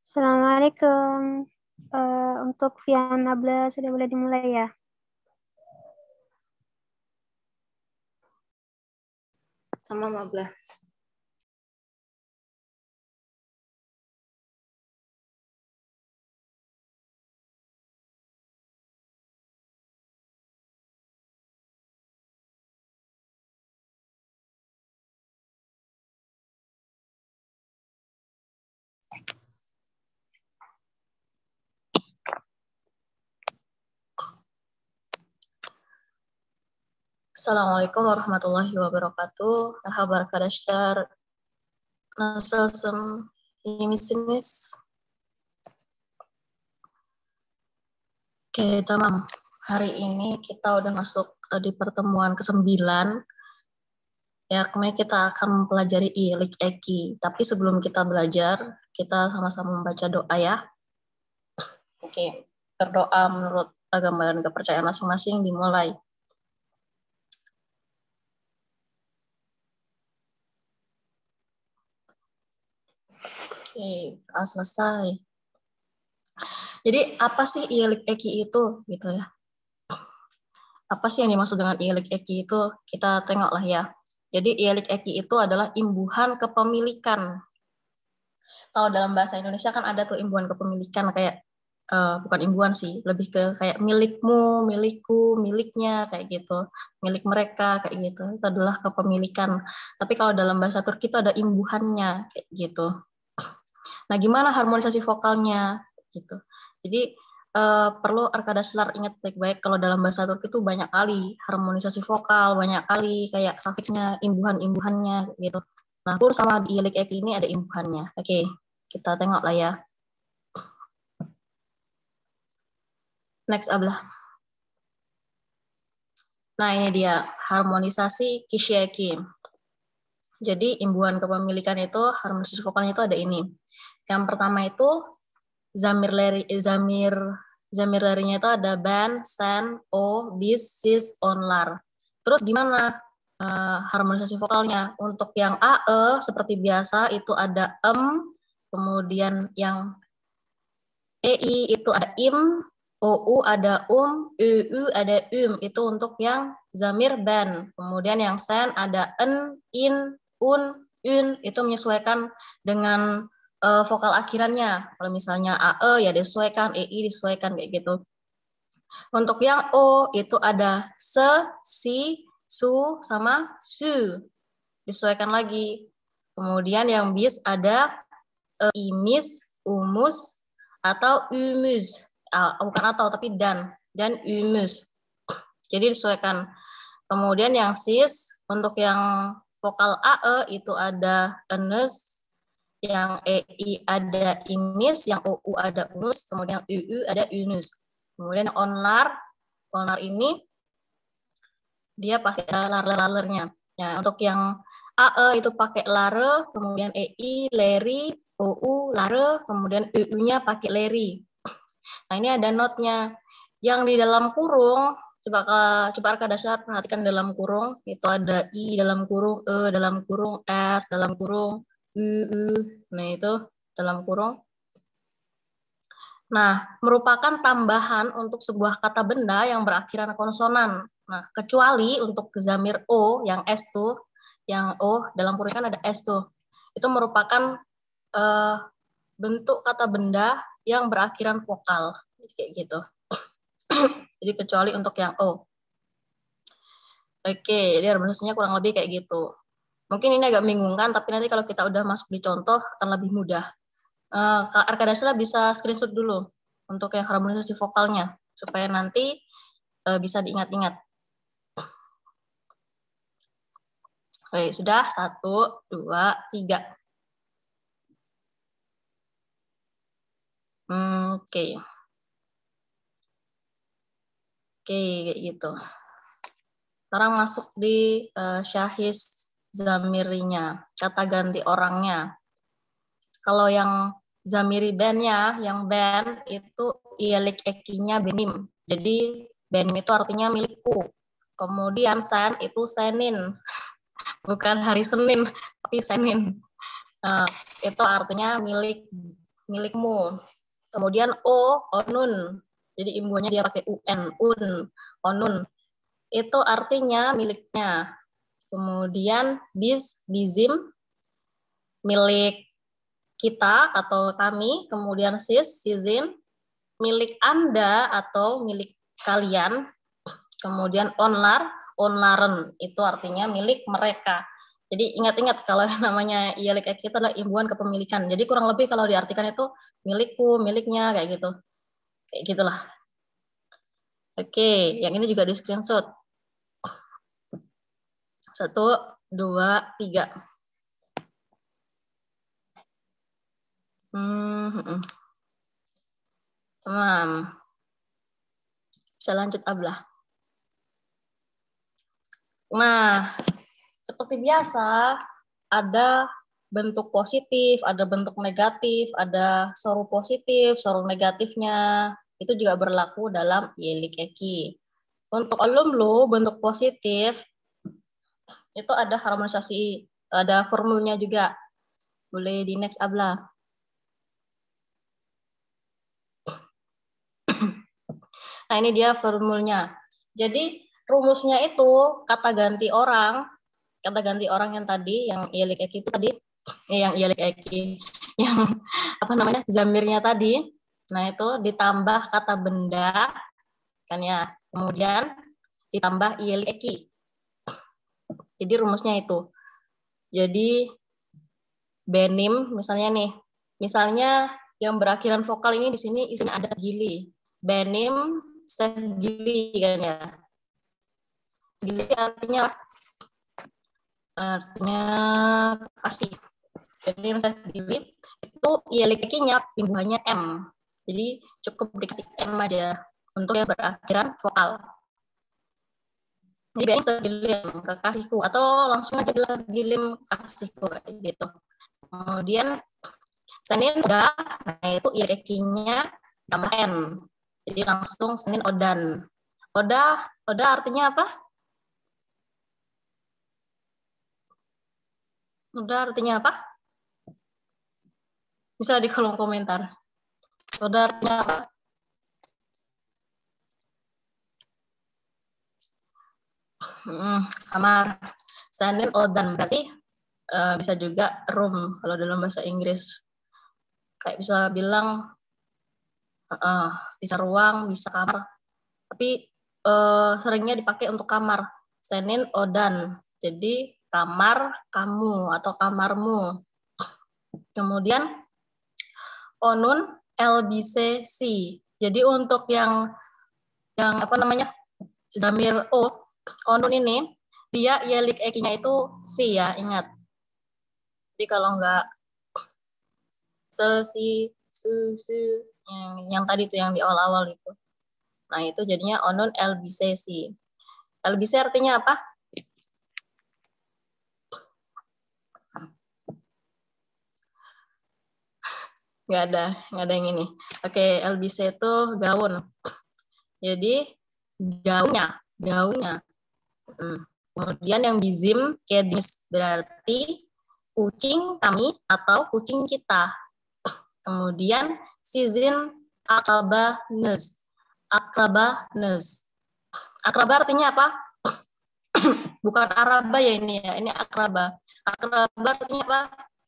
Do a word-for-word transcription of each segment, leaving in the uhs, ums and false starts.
Assalamualaikum. Uh, untuk Via Nabla sudah boleh dimulai ya? Sama Mabla. Assalamualaikum warahmatullahi wabarakatuh. Marhaba kadashtar. Nasılsın? İyi misiniz? Oke, tamam. Hari ini kita udah masuk di pertemuan kesembilan. Ya, kemudian kita akan mempelajari ilik eki. Tapi sebelum kita belajar, kita sama-sama membaca doa ya. Oke, berdoa menurut agama dan kepercayaan masing-masing dimulai. Oke, selesai. Jadi apa sih ilik eki itu gitu ya? Apa sih yang dimaksud dengan ilik eki itu? Kita tengoklah ya. Jadi ilik eki itu adalah imbuhan kepemilikan. Kalau dalam bahasa Indonesia kan ada tuh imbuhan kepemilikan kayak uh, bukan imbuhan sih, lebih ke kayak milikmu, milikku, miliknya kayak gitu. Milik mereka kayak gitu. Itu adalah kepemilikan. Tapi kalau dalam bahasa Turki itu ada imbuhannya kayak gitu. Nah, gimana harmonisasi vokalnya gitu. Jadi uh, perlu arkadaşlar ingat baik-baik kalau dalam bahasa Turki itu banyak kali harmonisasi vokal, banyak kali kayak sufiksnya, imbuhan-imbuhannya gitu. Nah, pur sama di ilik eki ini ada imbuhannya. Oke, kita tengok lah ya. Next ablah. Nah, ini dia harmonisasi kişi-eki. Jadi imbuhan kepemilikan itu harmonisasi vokalnya itu ada ini. Yang pertama itu zamir leri, zamir zamir larinya itu ada ban, sen, o, bis, sis, on, lar. Terus gimana uh, harmonisasi vokalnya? Untuk yang a, e seperti biasa itu ada em, kemudian yang e, i itu ada im, o, u ada um, u, u ada um. Itu untuk yang zamir ban. Kemudian yang sen ada en, in, un, un. Itu menyesuaikan dengan uh, vokal akhirannya. Kalau misalnya a, e ya disesuaikan, e, i disesuaikan kayak gitu. Untuk yang o itu ada se, si, su, sama su. Disesuaikan lagi. Kemudian yang bis ada uh, imis, umus, atau umus. Uh, bukan atau, tapi dan. Dan umus. Jadi disesuaikan. Kemudian yang sis, untuk yang vokal a, e itu ada enes, yang e, i ada inis, yang o, u ada unus, kemudian u, u ada unus. Kemudian onlar, onlar ini dia pasti ada lar-lar-larnya. Ya, untuk yang a, e itu pakai lare, kemudian e, i, leri, o, u, lare, kemudian u, u-nya pakai leri. Nah, ini ada notnya. Yang di dalam kurung, coba coba arkadaşlar perhatikan dalam kurung, itu ada i dalam kurung, e dalam kurung, s dalam kurung, u, u. Nah, itu dalam kurung. Nah, merupakan tambahan untuk sebuah kata benda yang berakhiran konsonan. Nah, kecuali untuk zamir o yang s tuh, yang o dalam kurung kan ada s tuh. Itu merupakan uh, bentuk kata benda yang berakhiran vokal kayak gitu. Jadi kecuali untuk yang o. Oke, jadi harmonisasinya kurang lebih kayak gitu. Mungkin ini agak membingungkan, tapi nanti kalau kita udah masuk di contoh akan lebih mudah. Uh, arkadaşlar bisa screenshot dulu untuk yang harmonisasi vokalnya supaya nanti uh, bisa diingat-ingat. Oke, sudah satu, dua, tiga. Hmm, Oke, okay. Oke, okay, kayak gitu. Sekarang masuk di uh, syahis zamirinya, kata ganti orangnya. Kalau yang zamiri bandnya, yang band itu ilik ekinya benim. Jadi benim itu artinya milikku. Kemudian sen itu senin, bukan hari Senin, tapi senin. Nah, itu artinya milik milikmu. Kemudian O, onun. Jadi imbuhannya dia pakai un, un, onun. Itu artinya miliknya. Kemudian bis, bizim, milik kita atau kami. Kemudian sis, sizin, milik Anda atau milik kalian. Kemudian onlar, onlaren, itu artinya milik mereka. Jadi ingat-ingat kalau namanya ialik eki itu adalah imbuhan kepemilikan. Jadi kurang lebih kalau diartikan itu milikku, miliknya, kayak gitu. Kayak gitulah. Oke, yang ini juga di screenshot. Satu, dua, tiga. Hmm, Tamam. Bisa lanjut Ablah. Nah, seperti biasa, ada bentuk positif, ada bentuk negatif, ada soru positif, soru negatifnya. Itu juga berlaku dalam ialik eki. Untuk alumlu, bentuk positif, itu ada harmonisasi, ada formulnya juga. Boleh di next Abla. Nah, ini dia formulnya. Jadi, rumusnya itu kata ganti orang, kata ganti orang yang tadi, yang ialik eki itu tadi, eh, yang ialik eki, yang apa namanya, zamirnya tadi. Nah, itu ditambah kata benda, kan ya. Kemudian ditambah ialik eki. Jadi rumusnya itu. Jadi benim misalnya nih, misalnya yang berakhiran vokal ini di sini isinya ada segili. Benim segili kan ya. Segili artinya artinya kasih. Benim segili itu ialik ekinya imbuhannya M. Jadi cukup dikasih M aja untuk yang berakhiran vokal. Jadi benim segilim kekasihku atau langsung aja bilang segilim kekasihku kayak gitu. Kemudian Senin udah, nah itu ialik ekinya tambah N. Jadi langsung Senin odan. Oda, oda artinya apa? Oda artinya apa? Bisa di kolom komentar. Oda artinya apa? Hmm, kamar. Senin odan berarti uh, bisa juga room kalau dalam bahasa Inggris. Kayak bisa bilang uh, bisa ruang, bisa kamar. Tapi uh, seringnya dipakai untuk kamar. Senin odan. Jadi kamar kamu atau kamarmu. Kemudian onun L B C C. Jadi untuk yang yang apa namanya? Zamir O, onun ini dia ialik ekinya itu si ya, ingat. Jadi kalau enggak se si su su yang, yang tadi itu yang di awal-awal itu. Nah, itu jadinya onun L B C C. L B C artinya apa? Nggak ada, nggak ada yang ini. Oke, L B C itu gaun. Jadi gaunnya, gaunnya. Hmm. Kemudian yang bizim, kedis berarti kucing kami atau kucing kita. Kemudian sizin akrabanes, akrabanes. Akraba artinya apa? Bukan araba ya ini ya, ini akraba. Akraba artinya apa?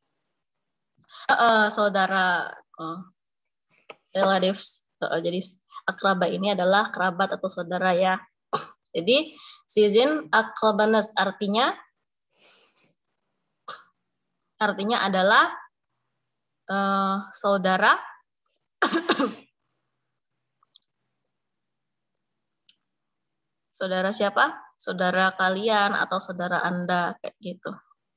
Uh, saudara, uh, relatives. Uh, jadi akraba ini adalah kerabat atau saudara ya. Jadi sizin akrabanes artinya artinya adalah uh, saudara saudara siapa? Saudara kalian atau saudara Anda kayak gitu.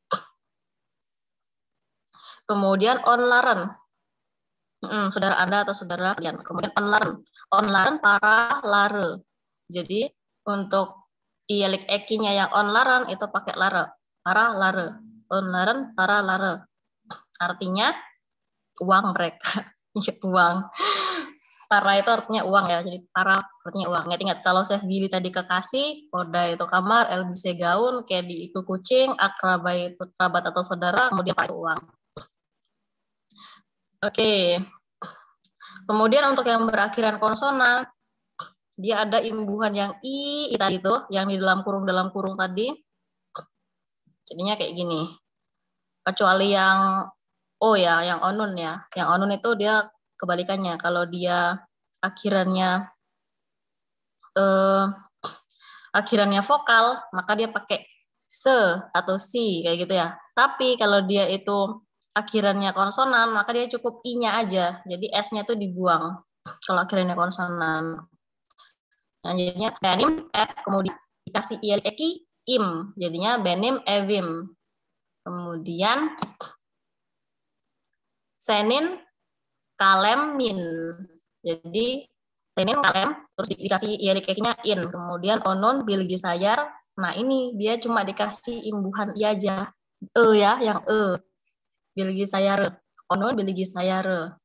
Kemudian onlaren, hmm, saudara Anda atau saudara kalian. Kemudian onlaren, onlaren para lare. Jadi untuk ialik ekinya yang onlaren itu pakai lare, para lare. Onlaren para lare. Artinya uang mereka, uang. Para itu artinya uang ya, jadi para artinya uang. Ingat-ingat kalau Chef Billy tadi kekasih, Oda itu kamar, L B C gaun, Kedi itu kucing, akraba itu kerabat atau saudara, kemudian Pak itu uang. Oke. Kemudian untuk yang berakhiran konsonan, dia ada imbuhan yang i tadi itu, yang di dalam kurung dalam kurung tadi. Jadinya kayak gini. Kecuali yang o ya, yang onun ya. Yang onun itu dia kebalikannya. Kalau dia akhirannya eh, akhirannya vokal, maka dia pakai se atau si kayak gitu ya. Tapi kalau dia itu akhirannya konsonan, maka dia cukup i-nya aja. Jadi s-nya tuh dibuang kalau akhirannya konsonan. Nah, jadinya benim f, kemudian dikasih i eki im, jadinya benim evim. Kemudian senin kalem min. Jadi senin kalem terus dikasih i eki-nya in. Kemudian onon bilgi sayar. Nah, ini dia cuma dikasih imbuhan i aja. E ya, yang e. Bilgi sayar. Onon bilgi sayar.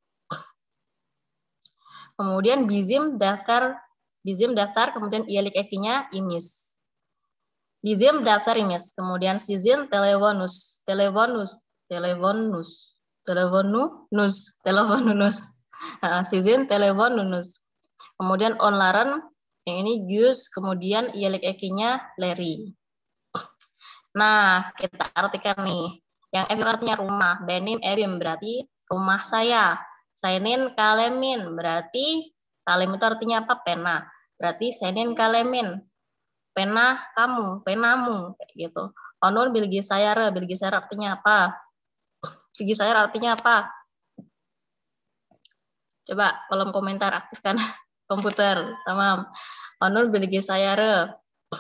Kemudian bizim daftar bizim daftar, kemudian ielik ekinya imis. Bizim daftar imis, kemudian sizin telewonus, telewonus, telewonus, telewonus, telewonus, sizin telewonus. Kemudian onlaren, yang ini gus, kemudian ielik ekinya leri. Nah, kita artikan nih, yang evim artinya rumah, benim evim berarti rumah saya. Senin kalemin berarti kalem itu artinya apa? Pena. Berarti senin kalemin pena kamu, penamu kayak gitu. Onun bilgi sayar, bilgi sayar artinya apa? Bilgi sayar artinya apa? Coba kolom komentar aktifkan komputer, tamam. Onun bilgi sayar.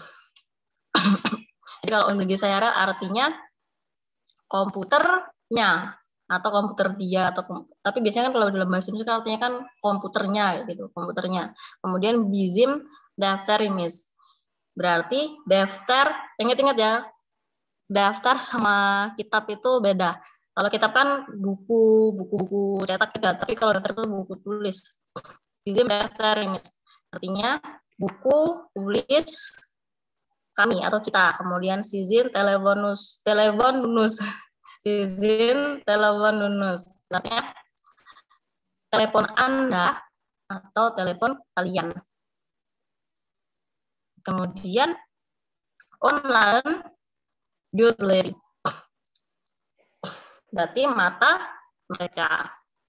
Jadi kalau onun bilgi sayar artinya komputernya atau komputer dia atau kom tapi biasanya kan kalau dalam bahasa Indonesia artinya kan komputernya gitu, komputernya. Kemudian bizim daftar imis. Berarti daftar, ingat-ingat ya, daftar sama kitab itu beda. Kalau kitab kan buku, buku-buku cetak juga, tapi kalau daftar itu buku tulis. Bizim daftar imis. Artinya buku tulis kami atau kita. Kemudian sizin teleponus, teleponus. Sizin telepon nunus, artinya telepon Anda atau telepon kalian. Kemudian online Gutleri, berarti mata mereka.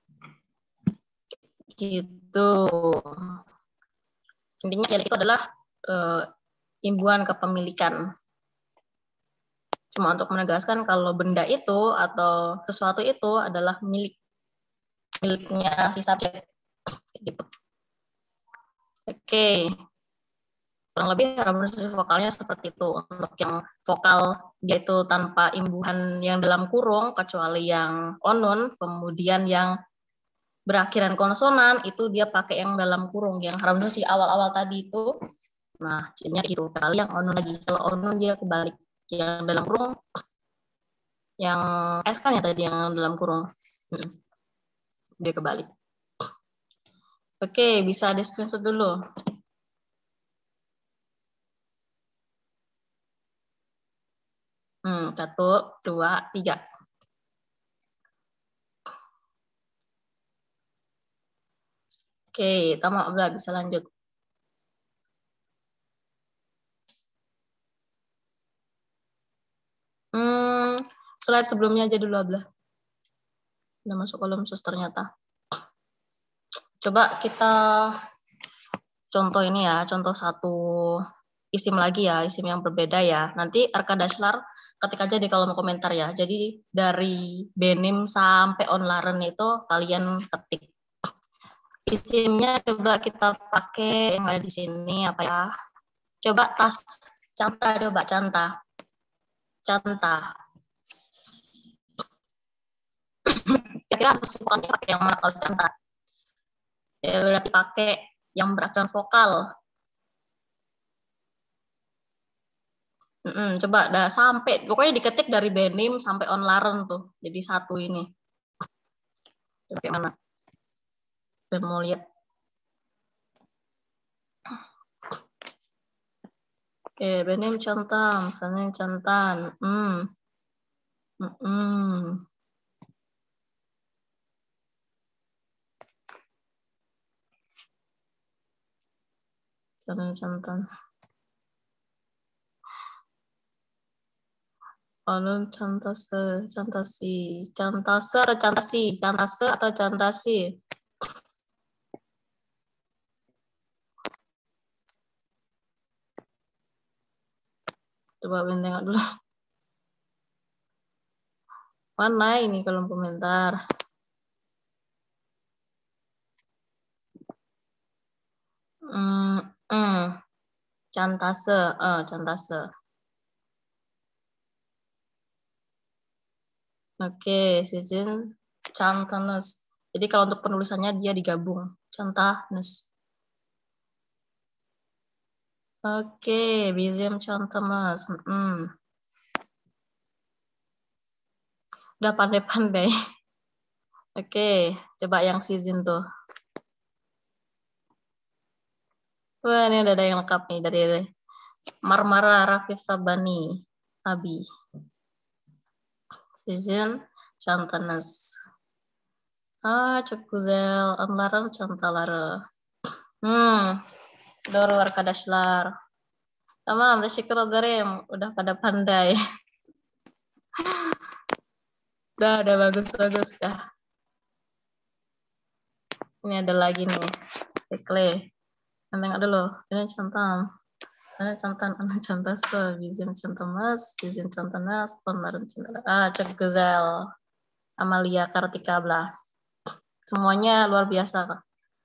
Gitu. Intinya ya itu adalah uh, imbuhan kepemilikan. Cuma untuk menegaskan kalau benda itu atau sesuatu itu adalah milik miliknya si subjek. Gitu. Oke, kurang lebih harmonisasi vokalnya seperti itu. Untuk yang vokal dia itu tanpa imbuhan yang dalam kurung, kecuali yang onun, kemudian yang berakhiran konsonan itu dia pakai yang dalam kurung, yang harmonisasi awal-awal tadi itu. Nah, jadinya itu kali yang onun lagi. Kalau onun dia kebalik, yang dalam kurung, yang S kan ya tadi yang dalam kurung, hmm. dia kebalik. Oke, bisa di screenshot dulu. Hmm, satu, dua, tiga. Oke, tamu udah bisa lanjut. Hmm, slide sebelumnya aja dulu, Ablah. Udah masuk kolom sus ternyata. Coba kita contoh ini ya, contoh satu isim lagi ya, isim yang berbeda ya. Nanti Arkadaslar ketik aja di kolom komentar ya. Jadi dari Benim sampai Onlaren itu kalian ketik. Isimnya coba kita pakai yang ada di sini apa ya? Coba tas, canta, coba canta. Canta. Kira-kira harus pakai yang mana kalau canta? Ya berarti pakai yang berakhiran vokal. Mm-mm, coba dah sampai pokoknya diketik dari Benim sampai Onlaren tuh jadi satu ini. Coba kayak mana? Dan mau lihat. Oke, Benim centang, misalnya centan. Hmm. Mm-mm. Jantan. Alun cantase, cantasi, cantase atau cantasi, cantase atau cantasi. Coba Ben tengok dulu. Mana ini kolom komentar? Hmm, hmm. Cantase, uh, cantase. Oke, Sizin Cantanes. Jadi kalau untuk penulisannya dia digabung. Cantanes. Oke, Bizim Cantanes. Hmm. Udah pandai-pandai. Oke, coba yang Sizin tuh. Wah, ini udah ada yang lengkap nih dari Marmara Rafif Rabbani. Abi. Sizin Cantanes. Ah, Cekuzel, Anlaran Cantalara. Hmm, Dor Warkadashlar. Tamam, bersyukur Darim, udah pada pandai. Udah, udah bagus-bagus dah. Ini ada lagi nih, Ekle. Nengok dulu, ini cantam. Ini cantan, ini cantas tuh, bizim cantamas, bizim cantanas, Anlaran Cantalara. Ah, Cekuzel, Amalia Kartika Blah. Semuanya luar biasa kak.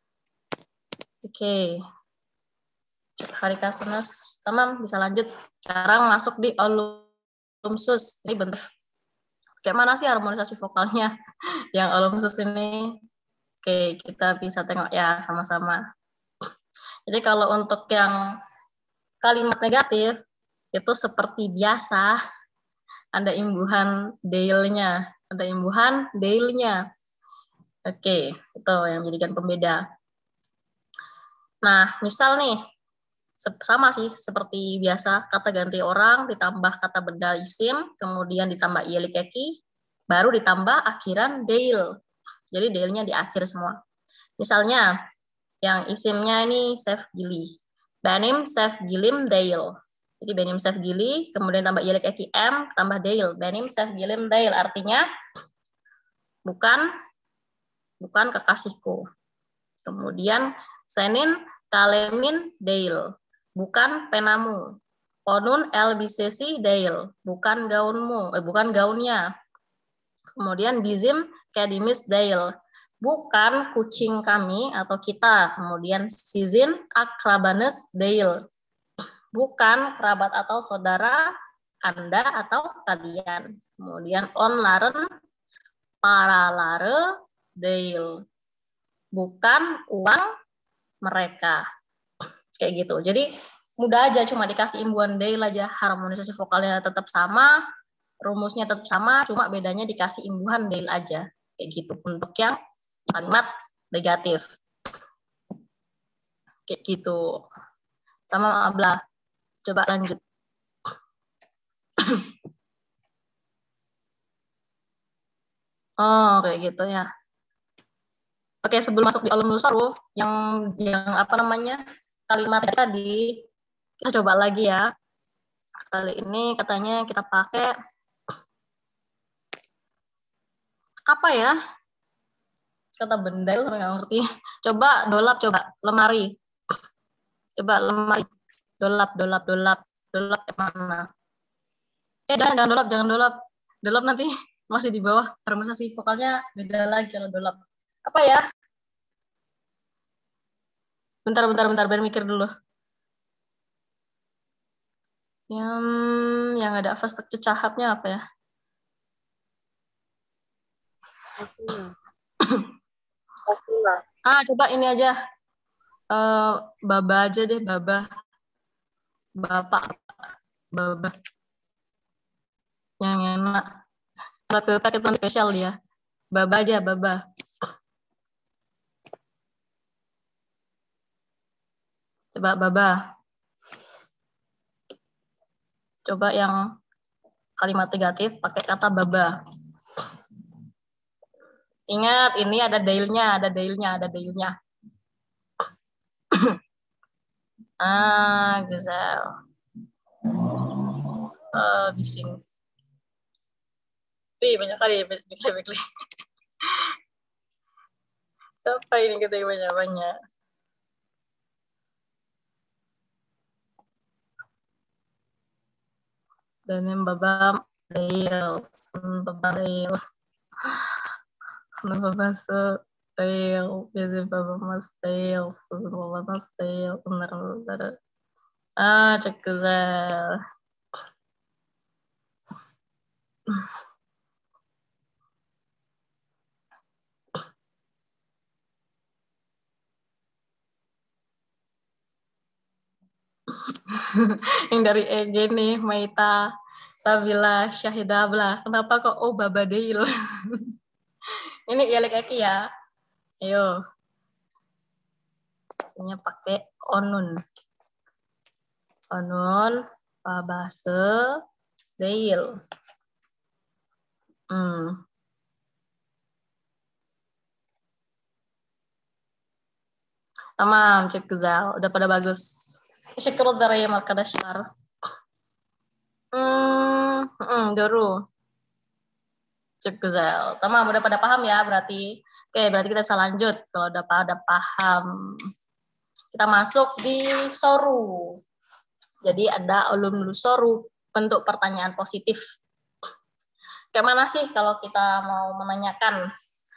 Oke. Cek hari kasenas, tamam bisa lanjut. Sekarang masuk di olumsus. Ini bentuk kayak mana sih harmonisasi vokalnya yang olumsus ini? Oke, kita bisa tengok ya sama-sama. Jadi kalau untuk yang kalimat negatif itu seperti biasa ada imbuhan deilnya, ada imbuhan deilnya. Oke, itu yang menjadikan pembeda. Nah, misal nih sama sih seperti biasa, kata ganti orang ditambah kata benda isim, kemudian ditambah ielikeki, baru ditambah akhiran deil. Jadi deilnya di akhir semua. Misalnya yang isimnya ini Sef Gili. Benim Sef Gilim deil. Jadi benim Sef Gili, kemudian tambah ielikeki m, tambah deil. Benim Sef Gilim deil artinya bukan bukan kekasihku. Kemudian Senin Kalemin deil. Bukan penamu. Onun elbisesi deil, bukan gaunmu, eh, bukan gaunnya. Kemudian bizim kedimis deil, bukan kucing kami atau kita. Kemudian sizin akrabanes deil, bukan kerabat atau saudara Anda atau kalian. Kemudian on laren para lare deil, bukan uang mereka. Kayak gitu. Jadi mudah aja, cuma dikasih imbuhan deil aja, harmonisasi vokalnya tetap sama, rumusnya tetap sama, cuma bedanya dikasih imbuhan deil aja. Kayak gitu untuk yang kalimat negatif. Kayak gitu. Sama Abla. Coba lanjut. Oh, kayak gitu ya. Oke, sebelum masuk di ulumul saruf, yang yang apa namanya? Kalimat tadi kita coba lagi ya. Kali ini katanya kita pakai apa ya? Kata benda itu nggak ngerti. Coba dolap, coba lemari. Coba lemari. Dolap, dolap, dolap. Dolap mana? Eh, jangan, jangan dolap, jangan dolap. Dolap nanti masih di bawah. Harmonisasi vokalnya beda lagi kalau dolap. Apa ya? Bentar, bentar, bentar. Biar mikir dulu. Yang yang ada fast cecahapnya apa ya? Ah, coba ini aja. Uh, baba aja deh, baba. Bapak. Baba. Yang enak. Kalau kita kita spesial dia. Baba aja, baba. Coba baba. Coba yang kalimat negatif pakai kata baba. Ingat, ini ada deilnya, ada deilnya, ada deilnya. Ah, güzel. Uh, bising. Ih, banyak kali ya, bekli-bekli. Siapa ini kita banyak-banyak? Dan yang babam, Real. Babam Real. Babam se Real. Biasa babam mas Real. Babam mas Real. Benar-benar. Ah, cek güzel. Yang dari E G nih, Maita, Sabila, Syahidabla. Kenapa kok oh Babadeil? Ini Ialik Eki ya. Ayo. Ini pakai onun. Onun, Babase, Deil. Hmm. Tamam, cek Zal. Udah pada bagus. Syukur dari Markadashar. Hmm, hmm, Doru. Cek Zal. Tamam, udah pada paham ya berarti. Oke, berarti kita bisa lanjut kalau udah pada paham. Kita masuk di soru. Jadi ada alumni soru, bentuk pertanyaan positif. Kayak mana sih kalau kita mau menanyakan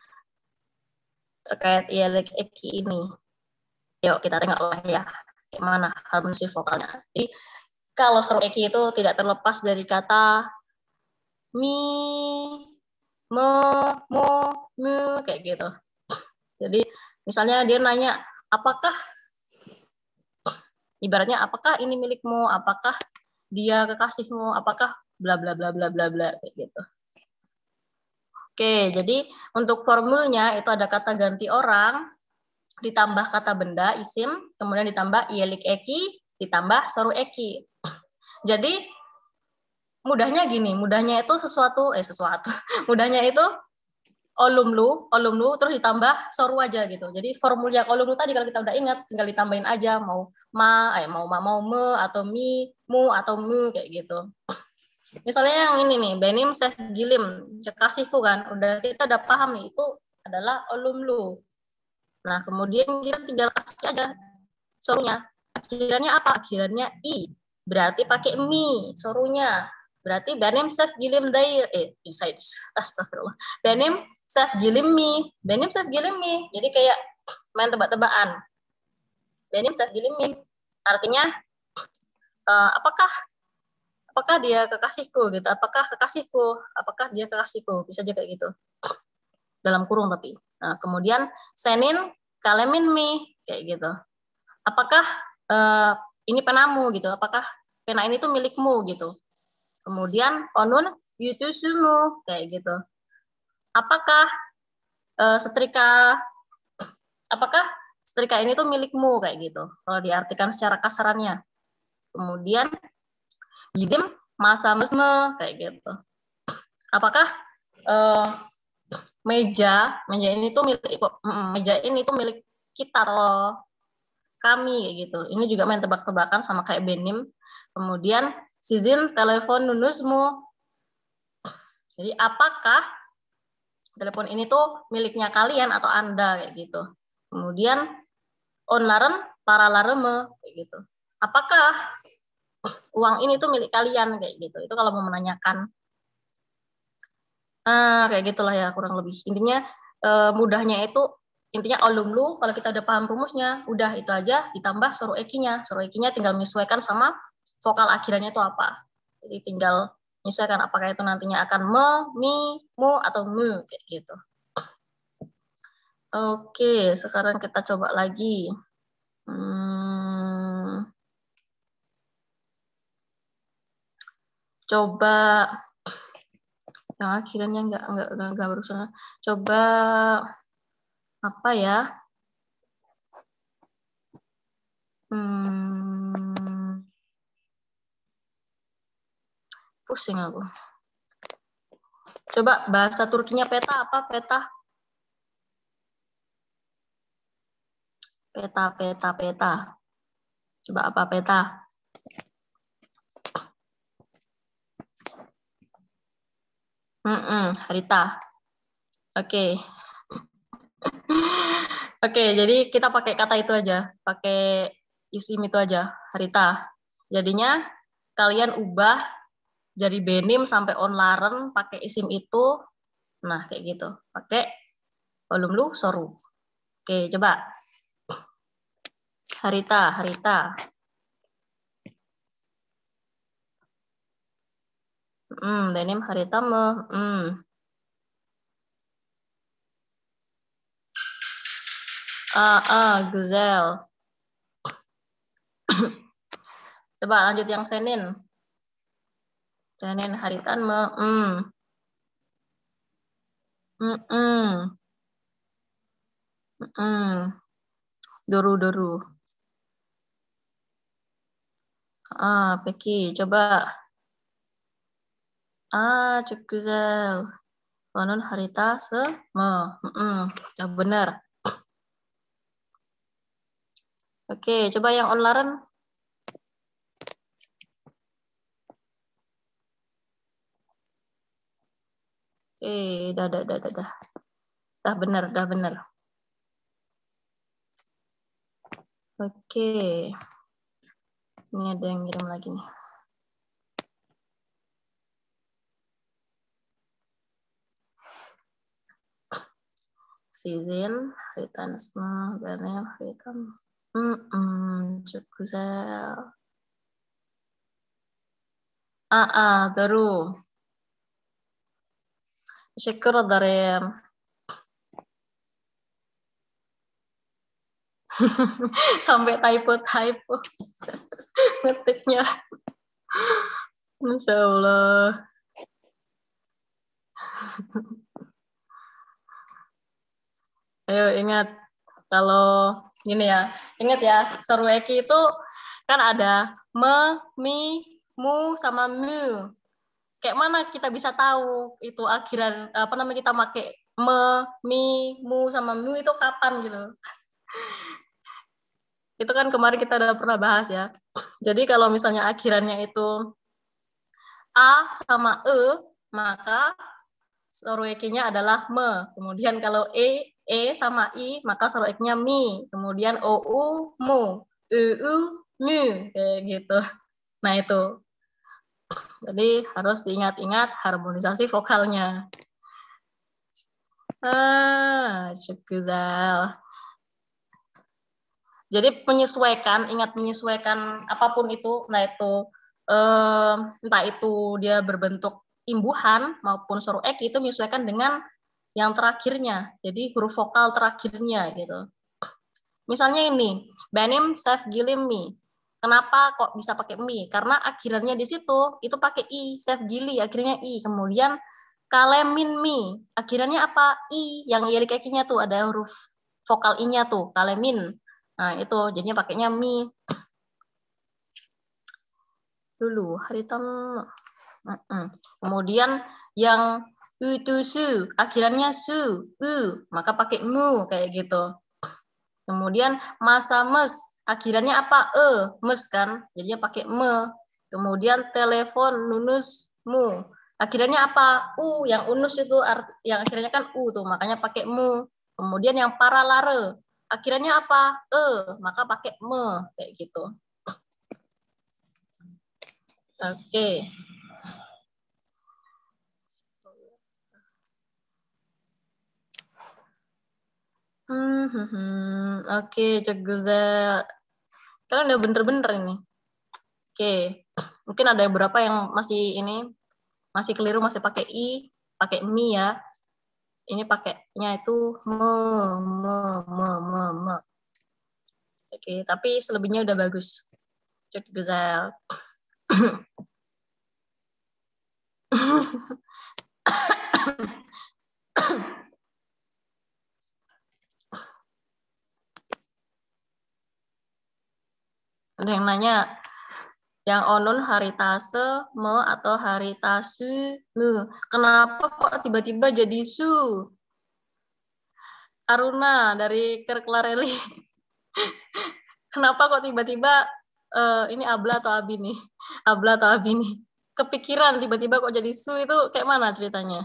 terkait Ialik Eki ini? Yuk kita tengoklah ya, gimana harmonisi vokalnya. Jadi kalau soru Eki itu tidak terlepas dari kata mi, me, mo, me, kayak gitu. Jadi misalnya dia nanya, apakah ibaratnya apakah ini milikmu, apakah dia kekasihmu, apakah bla bla bla bla bla bla kayak gitu. Oke, jadi untuk formulnya itu ada kata ganti orang, ditambah kata benda, isim, kemudian ditambah Ialik Eki, ditambah soru Eki. Jadi mudahnya gini, mudahnya itu sesuatu, eh sesuatu, mudahnya itu olumlu, olumlu terus ditambah soru aja gitu. Jadi formul yang olumlu tadi kalau kita udah ingat, tinggal ditambahin aja mau ma, eh mau ma, mau me atau mi, mu atau mu kayak gitu. Misalnya yang ini nih, Benim Sef Gilim, kekasihku kan, udah kita udah paham nih, itu adalah olumlu. Nah, kemudian kita tinggal kasih aja sorunya. Akhirannya apa? Akhirannya i. Berarti pakai mi sorunya. Berarti Benim Sef Gilim Dair. Eh, bisa. Astagfirullah. Benim Sef Gilim mi. Benim Sef Gilim mi. Jadi kayak main tebak-tebakan. Benim Sef Gilim mi. Artinya, uh, apakah apakah dia kekasihku gitu, apakah kekasihku, apakah dia kekasihku, bisa aja kayak gitu, dalam kurung tapi. Nah, kemudian senin kalemin mi, kayak gitu. Apakah uh, ini penamu gitu, apakah pena ini tuh milikmu gitu. Kemudian onun yutusumu, kayak gitu. Apakah uh, setrika, apakah setrika ini tuh milikmu, kayak gitu, kalau diartikan secara kasarannya. Kemudian Bizim masa mesme kayak gitu. Apakah uh, meja meja ini tuh milik meja ini tuh milik kita loh, kami kayak gitu. Ini juga main tebak-tebakan sama kayak Benim. Kemudian sizin telepon nunusmu. Jadi apakah telepon ini tuh miliknya kalian atau Anda kayak gitu. Kemudian onlaren para lareme kayak gitu. Apakah uang ini tuh milik kalian kayak gitu. Itu kalau mau menanyakan. Nah, kayak gitulah ya kurang lebih. Intinya eh, mudahnya itu intinya olumlu kalau kita udah paham rumusnya, udah itu aja ditambah soru ekinya. Soru ekinya tinggal menyesuaikan sama vokal akhirannya itu apa. Jadi tinggal menyesuaikan apakah itu nantinya akan me, mi, mu atau mu kayak gitu. Oke, sekarang kita coba lagi. Hmm, coba yang akhirnya nggak nggak nggak, nggak berusaha. Coba apa ya? Hmm, pusing aku. Coba bahasa Turkinya peta apa? Peta. Peta, peta, peta. Coba apa peta? Hmm, harita. Oke. Oke, jadi kita pakai kata itu aja, pakai isim itu aja, harita. Jadinya kalian ubah jadi benim sampai onlaren pakai isim itu. Nah, kayak gitu. Pakai volume lu soru. Oke, coba. Harita, harita. Hmm, benim harita me. Hmm. Ah, ah, Guzel. Coba lanjut yang Senin. Senin haritan me. Hmm. Hmm. Hmm. Hmm. Doru-doru. Ah, Peki, coba. Ah, cuk Guzel. Konon harita se me. Hmm. Yang benar. Oke, coba yang onlaren. Eh, dah, dah, dah, dah, dah. Dah benar, dah benar. Oke. Ini ada yang ngirim lagi nih. Season, haritan semua, benar, haritan. Hmm, cukup saya. Ah, ah, baru. Syukur dari sampai typo-typo ngetiknya. Masya Allah. Ayo ingat, kalau gini ya, ingat ya, Sorueki itu kan ada me, mi, mu, sama mu. Kayak mana kita bisa tahu itu akhiran, apa namanya, kita pakai me, mi, mu, sama mu itu kapan gitu. Itu kan kemarin kita udah pernah bahas ya. Jadi kalau misalnya akhirannya itu a sama e, maka Sorueki-nya adalah me. Kemudian kalau e, e sama i, maka Sorueki-nya mi. Kemudian o, u, mu. U, u, mu. Kayak gitu. Nah itu. Jadi harus diingat-ingat harmonisasi vokalnya. Ah, Syukuzal. Jadi menyesuaikan, ingat menyesuaikan apapun itu, nah itu eh, entah itu dia berbentuk imbuhan maupun sorueki itu menyesuaikan dengan yang terakhirnya. Jadi huruf vokal terakhirnya gitu. Misalnya ini, benim sef gilim mi. Kenapa kok bisa pakai mi? Karena akhirannya di situ itu pakai i, sef gili akhirnya i. Kemudian kalemin mi, akhirannya apa? I, yang irik kakinya tuh ada huruf vokal i-nya tuh, kalemin. Nah, itu jadinya pakainya mi. Dulu, haritam. Kemudian yang utusu, akhirannya su, u, maka pakai mu, kayak gitu. Kemudian masa mes, akhirannya apa? E, mes kan, jadinya pakai me. Kemudian telepon nunus mu, akhirannya apa? U, yang unus itu, yang akhirnya kan u tuh, makanya pakai mu. Kemudian yang paralare, akhirannya apa? E, maka pakai me, kayak gitu. Oke. Hmm, hmm, hmm. Oke, Cek Guzel. Kalian udah bener-bener ini. Oke. Mungkin ada beberapa yang masih ini, masih keliru, masih pakai i, pakai mi ya. Ini pakainya itu me, me, me, me, me. Oke, tapi selebihnya udah bagus. Cek Guzel. Ada yang nanya, yang onun haritase, me atau haritasu, mu. Kenapa kok tiba-tiba jadi su? Aruna dari Kerklareli. Kenapa kok tiba-tiba uh, ini Abla atau Abi nih? Abla atau Abi nih? Kepikiran tiba-tiba kok jadi su itu kayak mana ceritanya?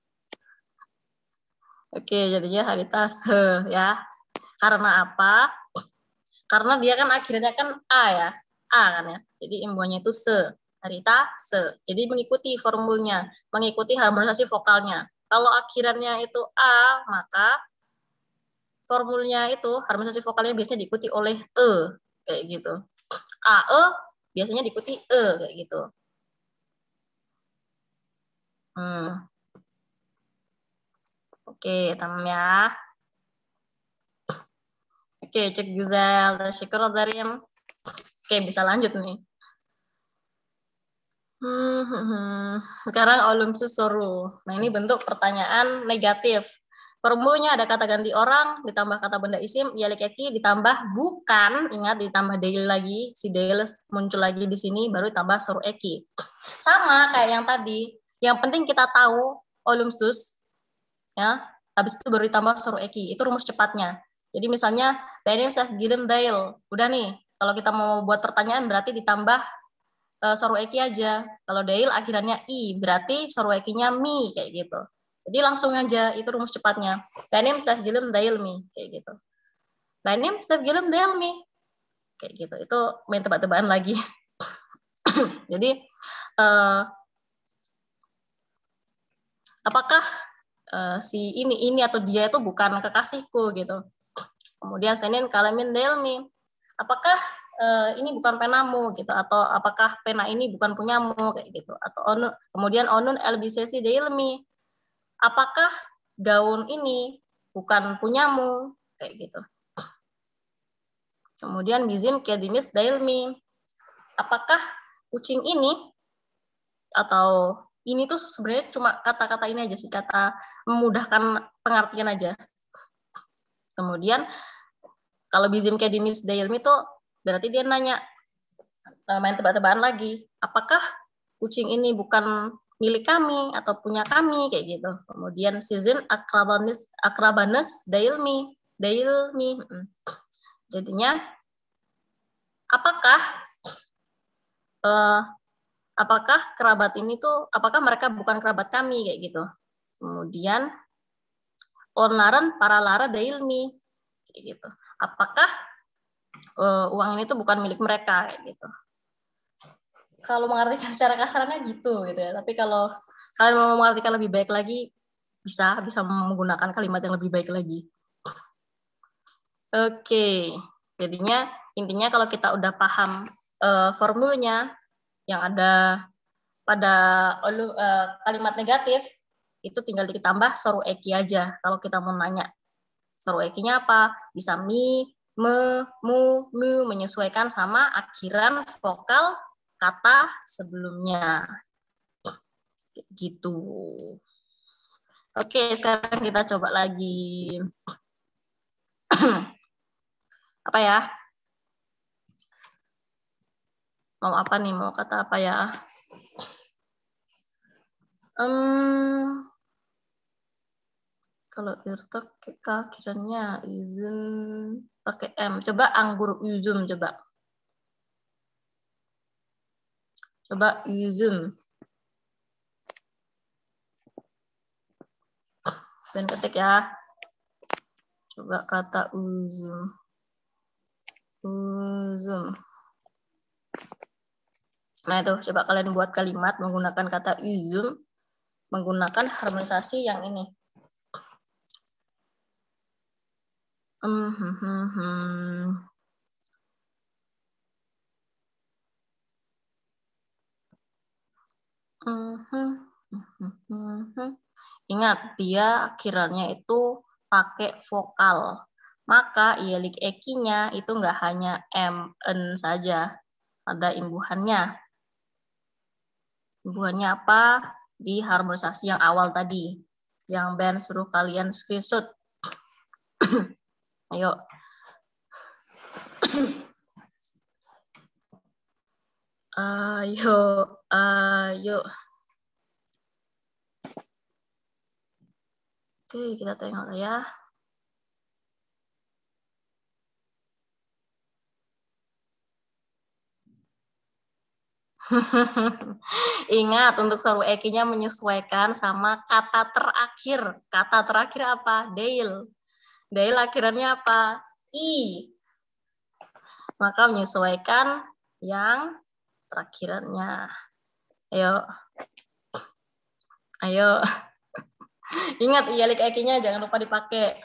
Oke, jadinya harita se ya. Karena apa? Karena dia kan akhirnya kan A ya. A kan ya. Jadi imbuhannya itu se. Harita se. Jadi mengikuti formulnya, mengikuti harmonisasi vokalnya. Kalau akhirannya itu A, maka formulnya itu harmonisasi vokalnya biasanya diikuti oleh E kayak gitu. A E biasanya diikuti E kayak gitu. Hmm. Oke, tamam ya. Oke, cek Guzel, Syukur Darim. Oke, bisa lanjut nih. Hmm, hmm, hmm. Sekarang olum susoru. Nah, ini bentuk pertanyaan negatif. Formulnya ada kata ganti orang, ditambah kata benda isim, yalik eki, ditambah bukan, ingat ditambah deil lagi, si deil muncul lagi di sini, baru ditambah soru eki. Sama kayak yang tadi, yang penting kita tahu olum sus, ya, habis itu baru ditambah soru eki, itu rumus cepatnya. Jadi misalnya, Daniel Seth Gidem Dail, udah nih, kalau kita mau buat pertanyaan berarti ditambah uh, soru eki aja. Kalau Dail akhirannya i, berarti soru ekinya mi kayak gitu. Jadi langsung aja itu rumus cepatnya. Banim sef gilem dail mi kayak gitu. Banim sef gilem dail mi kayak gitu. Itu main tebak-tebakan lagi. Jadi uh, apakah uh, si ini ini atau dia itu bukan kekasihku gitu. Kemudian senin kalamin dail mi. Apakah Uh, ini bukan penamu gitu, atau apakah pena ini bukan punyamu kayak gitu, atau onu, kemudian onun elbisesi dailmi, apakah gaun ini bukan punyamu kayak gitu. Kemudian bizim kedimis dailmi, apakah kucing ini, atau ini tuh sebenarnya cuma kata-kata ini aja sih, kata memudahkan pengertian aja. Kemudian kalau bizim kedimis dailmi tuh berarti dia nanya, main tebak-tebakan lagi, apakah kucing ini bukan milik kami atau punya kami kayak gitu. Kemudian season akrabanes akrabanes dailmi dailmi. Jadinya apakah uh, apakah kerabat ini tuh apakah mereka bukan kerabat kami kayak gitu. Kemudian onaran para lara dailmi kayak gitu. Apakah uh, uang ini tuh bukan milik mereka kayak gitu. Kalau mengartikan secara kasarnya gitu gitu ya. Tapi kalau kalian mau mengartikan lebih baik lagi, bisa bisa menggunakan kalimat yang lebih baik lagi. Oke, jadinya intinya kalau kita udah paham uh, formulnya yang ada pada uh, kalimat negatif, itu tinggal ditambah soru eki aja. Kalau kita mau nanya soru ekinya apa, bisa mi, me, mu, mu, menyesuaikan sama akhiran vokal kata sebelumnya. Gitu. Oke, sekarang kita coba lagi. Apa ya? Mau apa nih? Mau kata apa ya? Um, kalau irtok akhirannya izin pakai M. Coba anggur uzum coba. Coba uzum. Dan ketik ya. Coba kata uzum. Uzum. Nah itu, coba kalian buat kalimat menggunakan kata uzum, menggunakan harmonisasi yang ini. Hmm, hmm, hmm, hmm. Hmm, hmm, hmm, hmm. Ingat, dia akhirannya itu pakai vokal. Maka ielik ekinya itu nggak hanya M, N saja. Ada imbuhannya. Imbuhannya apa? Di harmonisasi yang awal tadi. Yang Ben suruh kalian screenshot. Ayo. Ayo, ayo. Oke, kita tengok ya. Ingat, untuk soru eki-nya menyesuaikan sama kata terakhir. Kata terakhir apa? Deil. Deil akhirannya apa? I. Maka menyesuaikan yang terakhirannya. Ayo. Ayo. Ingat, ialik eki-nya jangan lupa dipakai.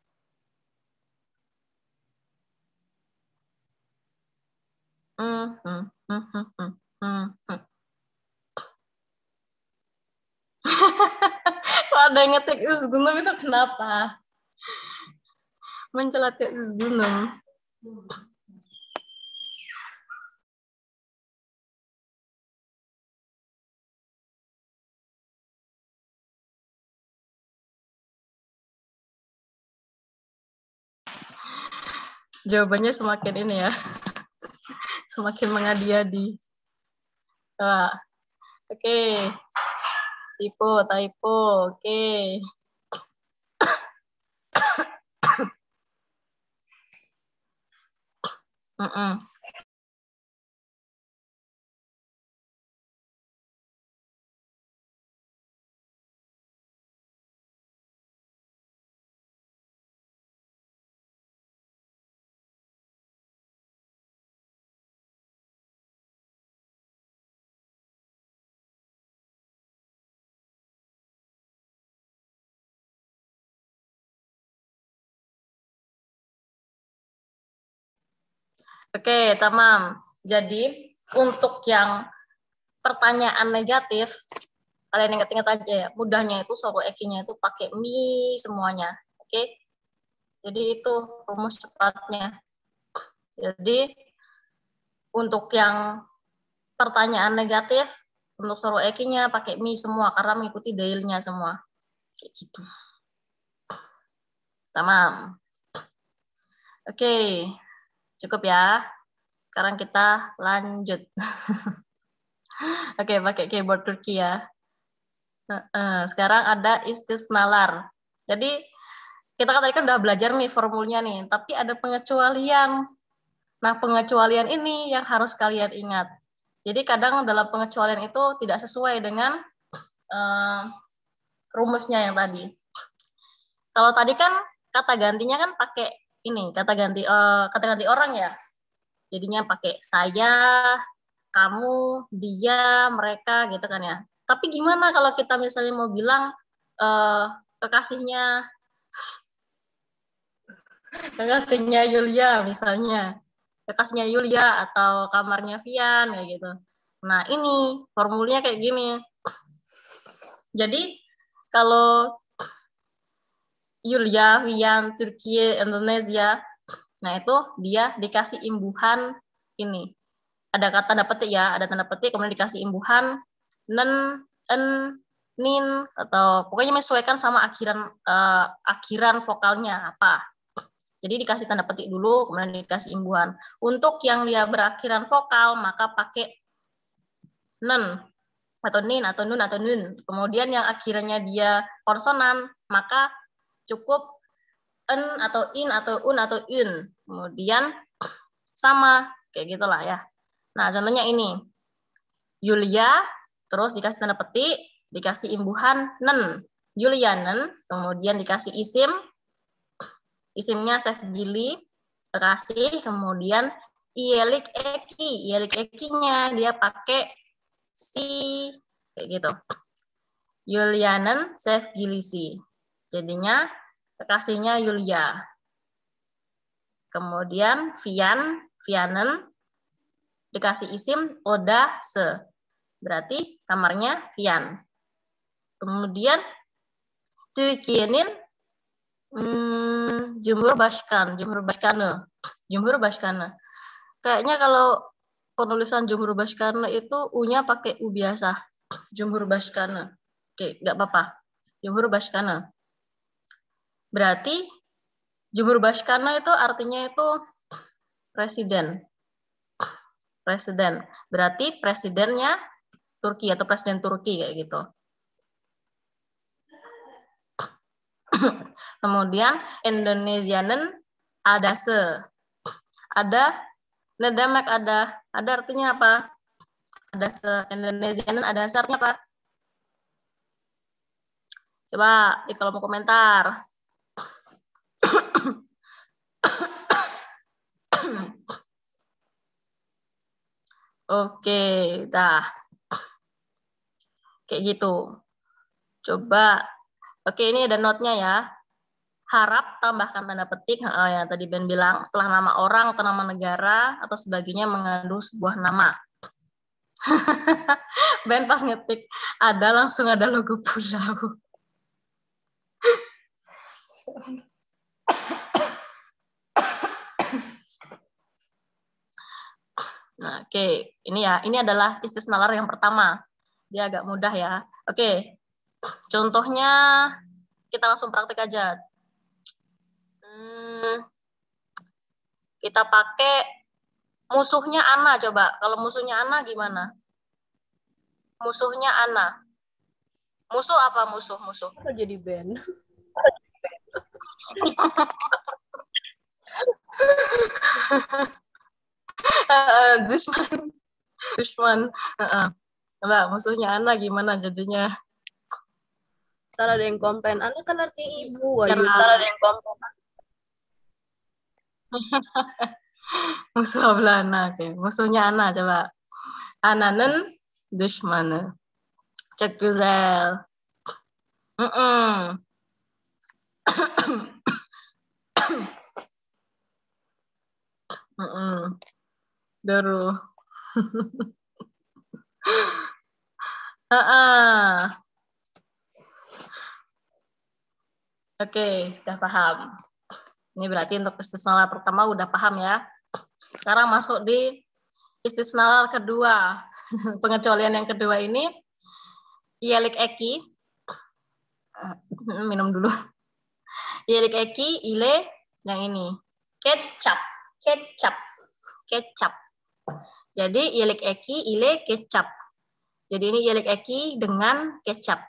Hmm, hmm, hmm, hmm, hmm, hmm, hmm. Kok ada yang ngetik Uzgunum itu kenapa? Mencelat ke Uzgunum. Jawabannya semakin ini ya. Semakin mengadi-adi. Nah, oke. Okay. Typo, typo. Oke. Okay. Mm -mm. Oke, okay, tamam. Jadi, untuk yang pertanyaan negatif, kalian ingat-ingat aja ya, mudahnya itu soru eki-nya itu pakai mi semuanya. Oke? Okay? Jadi itu rumus cepatnya. Jadi, untuk yang pertanyaan negatif, untuk soru eki-nya pakai mi semua, karena mengikuti deilnya semua. Kayak gitu. Tamam. Oke. Okay. Cukup ya. Sekarang kita lanjut. Oke, okay, pakai keyboard Turki ya. Sekarang ada istisnalar. Jadi kita kan tadi kan udah belajar nih formulnya nih, tapi ada pengecualian. Nah, pengecualian ini yang harus kalian ingat. Jadi kadang dalam pengecualian itu tidak sesuai dengan uh, rumusnya yang tadi. Kalau tadi kan kata gantinya kan pakai ini, kata ganti uh, kata ganti orang ya. Jadinya pakai saya, kamu, dia, mereka gitu kan ya. Tapi gimana kalau kita misalnya mau bilang uh, kekasihnya kekasihnya Yulia misalnya. Kekasihnya Yulia atau kamarnya Vian kayak gitu. Nah, ini formulnya kayak gini. Jadi kalau Yulia, Vian, Turki, Indonesia, nah itu dia dikasih imbuhan ini. Ada kata tanda petik ya, ada tanda petik, kemudian dikasih imbuhan nen, en, nin, atau pokoknya menyesuaikan sama akhiran uh, akhiran vokalnya apa. Jadi dikasih tanda petik dulu, kemudian dikasih imbuhan. Untuk yang dia berakhiran vokal, maka pakai nen, atau nin, atau nun, atau nun. Kemudian yang akhirnya dia konsonan, maka cukup en, atau in, atau un, atau un. Kemudian sama, kayak gitulah ya. Nah, contohnya ini. Yulia, terus dikasih tanda petik, dikasih imbuhan nen. Yulianen, kemudian dikasih isim, isimnya Sefgili, kasih, kemudian ielik eki, ielik ekinya dia pakai si, kayak gitu. Yulianen Sefgilisi. Jadinya kekasihnya Yulia. Kemudian Vian, Vianen, dikasih isim Oda Se. Berarti kamarnya Vian. Kemudian Tukienin hmm, Jumhur Bashkan, Jumhur Bashkane. Jumhur Bashkane. Kayaknya kalau penulisan Jumhur Bashkane itu U-nya pakai U biasa. Jumhur Bashkane. Oke, nggak apa-apa. Jumhur Bashkane. Berarti Jumhur Bashkane itu artinya itu presiden. Presiden. Berarti presidennya Turki atau presiden Turki kayak gitu. Kemudian Indonesianen ada se. Ada nedamek ada. Ada artinya apa? Ada se-Indonesian ada dasarnya apa? Coba di kolom komentar. Oke, dah. Kayak gitu. Coba. Oke, ini ada note-nya ya. Harap tambahkan tanda petik. Oh, ya, tadi Ben bilang setelah nama orang atau nama negara atau sebagainya mengandung sebuah nama. Ben pas ngetik ada langsung ada logo pulau. Nah, oke, okay. Ini ya, ini adalah istisnalar yang pertama. Dia agak mudah ya. Oke, okay. Contohnya kita langsung praktek aja. Hmm, kita pakai musuhnya Ana coba. Kalau musuhnya Ana gimana? Musuhnya Ana. Musuh apa musuh musuh? Apa jadi band? Dushman. Dushman. Coba musuhnya Ana gimana jadinya? Ntar ada yang komplain, Ana kan artinya ibu. Ntar ada yang komplain. Musuh sebelah Ana. Oke. Musuhnya Ana coba. Ananen Dushman. Cek Guzel. Mm -mm. mm -mm. Daru. uh-uh. Oke, udah paham. Ini berarti untuk istisnalar pertama udah paham ya. Sekarang masuk di istisnalar kedua. Pengecualian yang kedua ini ielik eki. Minum dulu. Ielik eki, ile yang ini. Kecap, kecap, kecap. Jadi ielik eki, ile, kecap. Jadi ini ielik eki dengan kecap.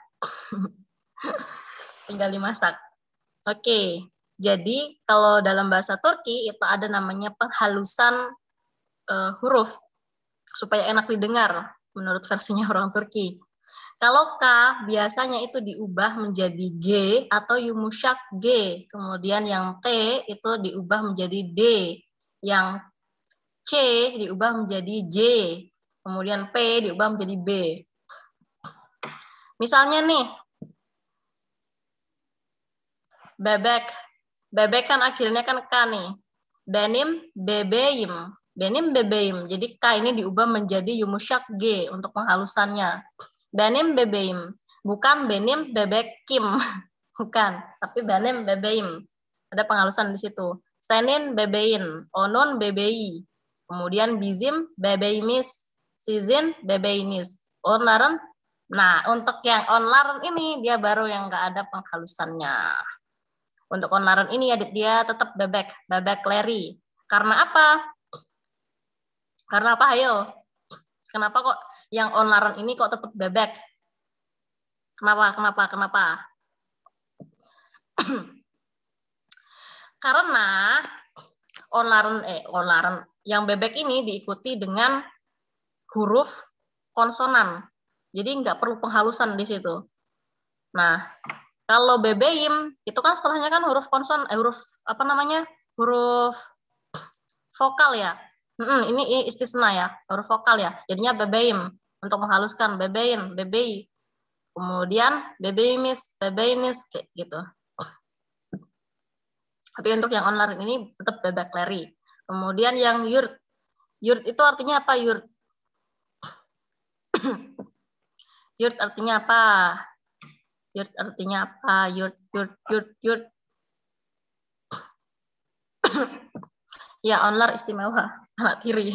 Tinggal dimasak. Oke, jadi kalau dalam bahasa Turki itu ada namanya penghalusan uh, huruf supaya enak didengar menurut versinya orang Turki. Kalau K biasanya itu diubah menjadi G atau yumuşak G, kemudian yang T itu diubah menjadi D, yang C diubah menjadi J, kemudian P diubah menjadi B. Misalnya nih, bebek. Bebek kan akhirnya kan K nih. Benim bebeim. Benim bebeim. Jadi K ini diubah menjadi yumuşak G untuk penghalusannya. Benim bebeim. Bukan benim bebekim. Bukan. Tapi benim bebeim. Ada penghalusan di situ. Senin bebein. Onun bebeyi. Kemudian bizim bebeimis. Sizin bebeinis. Onların. Nah, untuk yang onların ini dia baru yang nggak ada penghalusannya. Untuk onların ini ya dia tetap bebek, bebek leri. Karena apa? Karena apa? Ayo. Kenapa kok yang onların ini kok tetap bebek? Kenapa? Kenapa? Kenapa? Karena onların eh onların yang bebek ini diikuti dengan huruf konsonan. Jadi nggak perlu penghalusan di situ. Nah, kalau bebeim itu kan setelahnya kan huruf konson, eh, huruf apa namanya? Huruf vokal ya. Hmm, ini istisna ya, huruf vokal ya. Jadinya bebeim untuk menghaluskan bebein, bebei. Kemudian bebeimis, bebeinis kayak gitu. Tapi untuk yang online ini tetap bebek leri. Kemudian yang yurt. Yurt itu artinya apa yurt? Yurt artinya apa? Yurt artinya apa? Yurt, yurt, yurt, yurt. Ya, onlar istimewa. Anak tiri.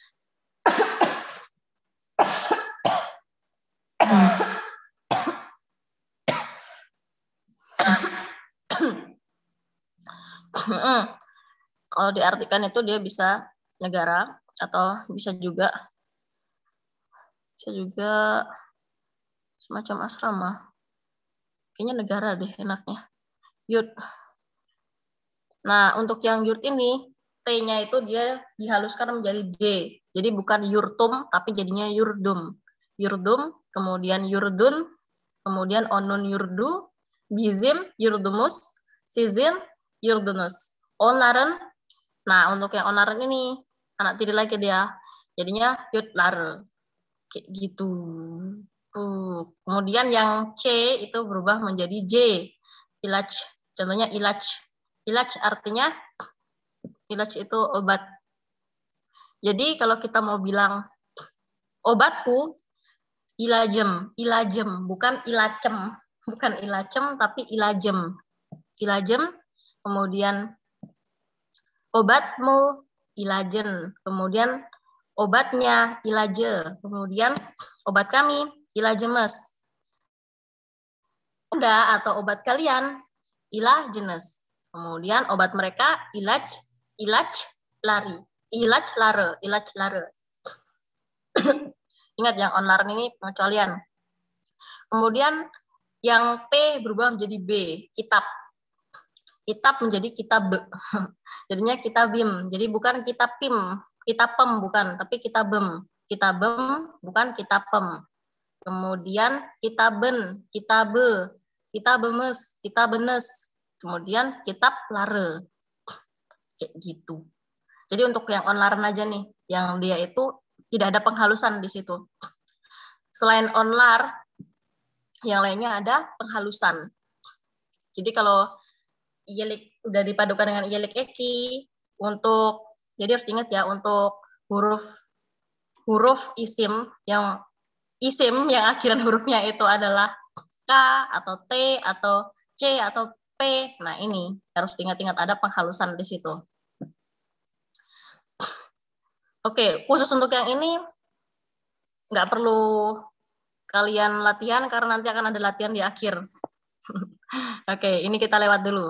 Kalau diartikan itu dia bisa negara atau bisa juga bisa juga semacam asrama. Kayaknya negara deh enaknya. Yurt. Nah, untuk yang yurt ini T-nya itu dia dihaluskan menjadi D. Jadi bukan yurtum, tapi jadinya yurdum. Yurdum, kemudian yurdun, kemudian onun yurdu, bizim yurdumus, sizin yurdunus. Onaren, nah untuk yang onaren ini, anak tiri lagi dia, jadinya yudlar. Kayak gitu. Tuh. Kemudian yang C itu berubah menjadi J. Ilaj, contohnya ilaj. Ilaj artinya, ilaj itu obat. Jadi kalau kita mau bilang obatku, ilajem, ilajem, bukan ilacem, bukan ilacem, tapi ilajem. Ilajem, kemudian obatmu, ilajen, kemudian obatnya, ilaje, kemudian obat kami, ilajemes. Anda atau obat kalian, ilah jenis. Kemudian obat mereka, ilaj, ilaj, lari. Ilaj lare, ilaj lare. Ingat yang onlaren ini pengecualian. Kemudian yang P berubah menjadi B, kitab. Kitab menjadi kitab. Jadinya kitabim. Jadi bukan kitabim, kitabem bukan, tapi kitabem. Kitabem bukan kitabem. Kemudian kitaben, kitabe, kitabemes, kitabenes. Kemudian kitab lare. Kayak gitu. Jadi untuk yang onlaren aja nih, yang dia itu tidak ada penghalusan di situ. Selain onlar, yang lainnya ada penghalusan. Jadi kalau iyelik udah dipadukan dengan iyelik eki, untuk jadi harus ingat ya, untuk huruf huruf isim yang isim yang akhiran hurufnya itu adalah K atau T atau C atau P. Nah ini harus ingat-ingat ada penghalusan di situ. Oke, khusus untuk yang ini nggak perlu kalian latihan karena nanti akan ada latihan di akhir. Oke, ini kita lewat dulu.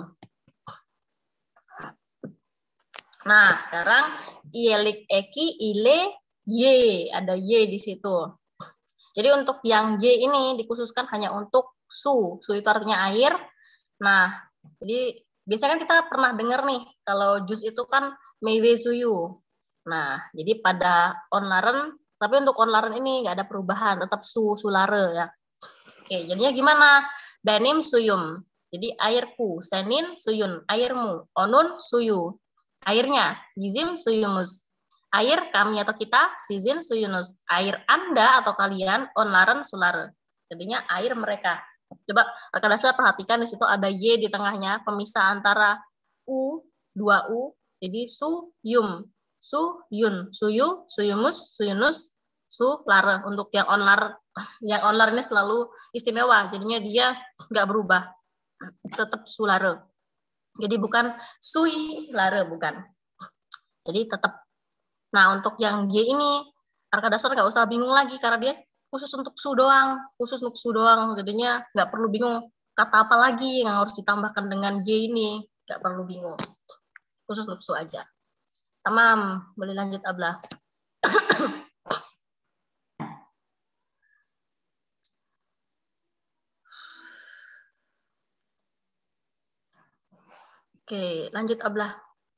Nah, sekarang ielik eki ile y, ada y di situ. Jadi untuk yang y ini dikhususkan hanya untuk su. Su itu artinya air. Nah, jadi biasanya kan kita pernah dengar nih kalau jus itu kan mewe suyu. Nah, jadi pada onlaren, tapi untuk onlaren ini nggak ada perubahan, tetap su, sulare ya. Oke, jadinya gimana? Benim suyum, jadi airku. Senin suyun, airmu. Onun suyu, airnya. Bizim suyumus, air kami atau kita. Sizin suyunus, air Anda atau kalian. Onlaren sulare, jadinya air mereka. Coba rekan dasar perhatikan di situ ada y di tengahnya, pemisah antara u, dua u, jadi su, yum. Su, yun, suyu, suyumus, suyunus, su, lare. Untuk yang onlar, yang onlar ini selalu istimewa, jadinya dia nggak berubah, tetap su, lare. Jadi bukan sui, lare, bukan. Jadi tetap. Nah untuk yang G ini, rekan dasar nggak usah bingung lagi, karena dia khusus untuk su doang, khusus untuk su doang, jadinya nggak perlu bingung kata apa lagi yang harus ditambahkan dengan Y ini, nggak perlu bingung, khusus untuk su aja. Tamam, boleh lanjut Ablah. Oke, lanjut Ablah.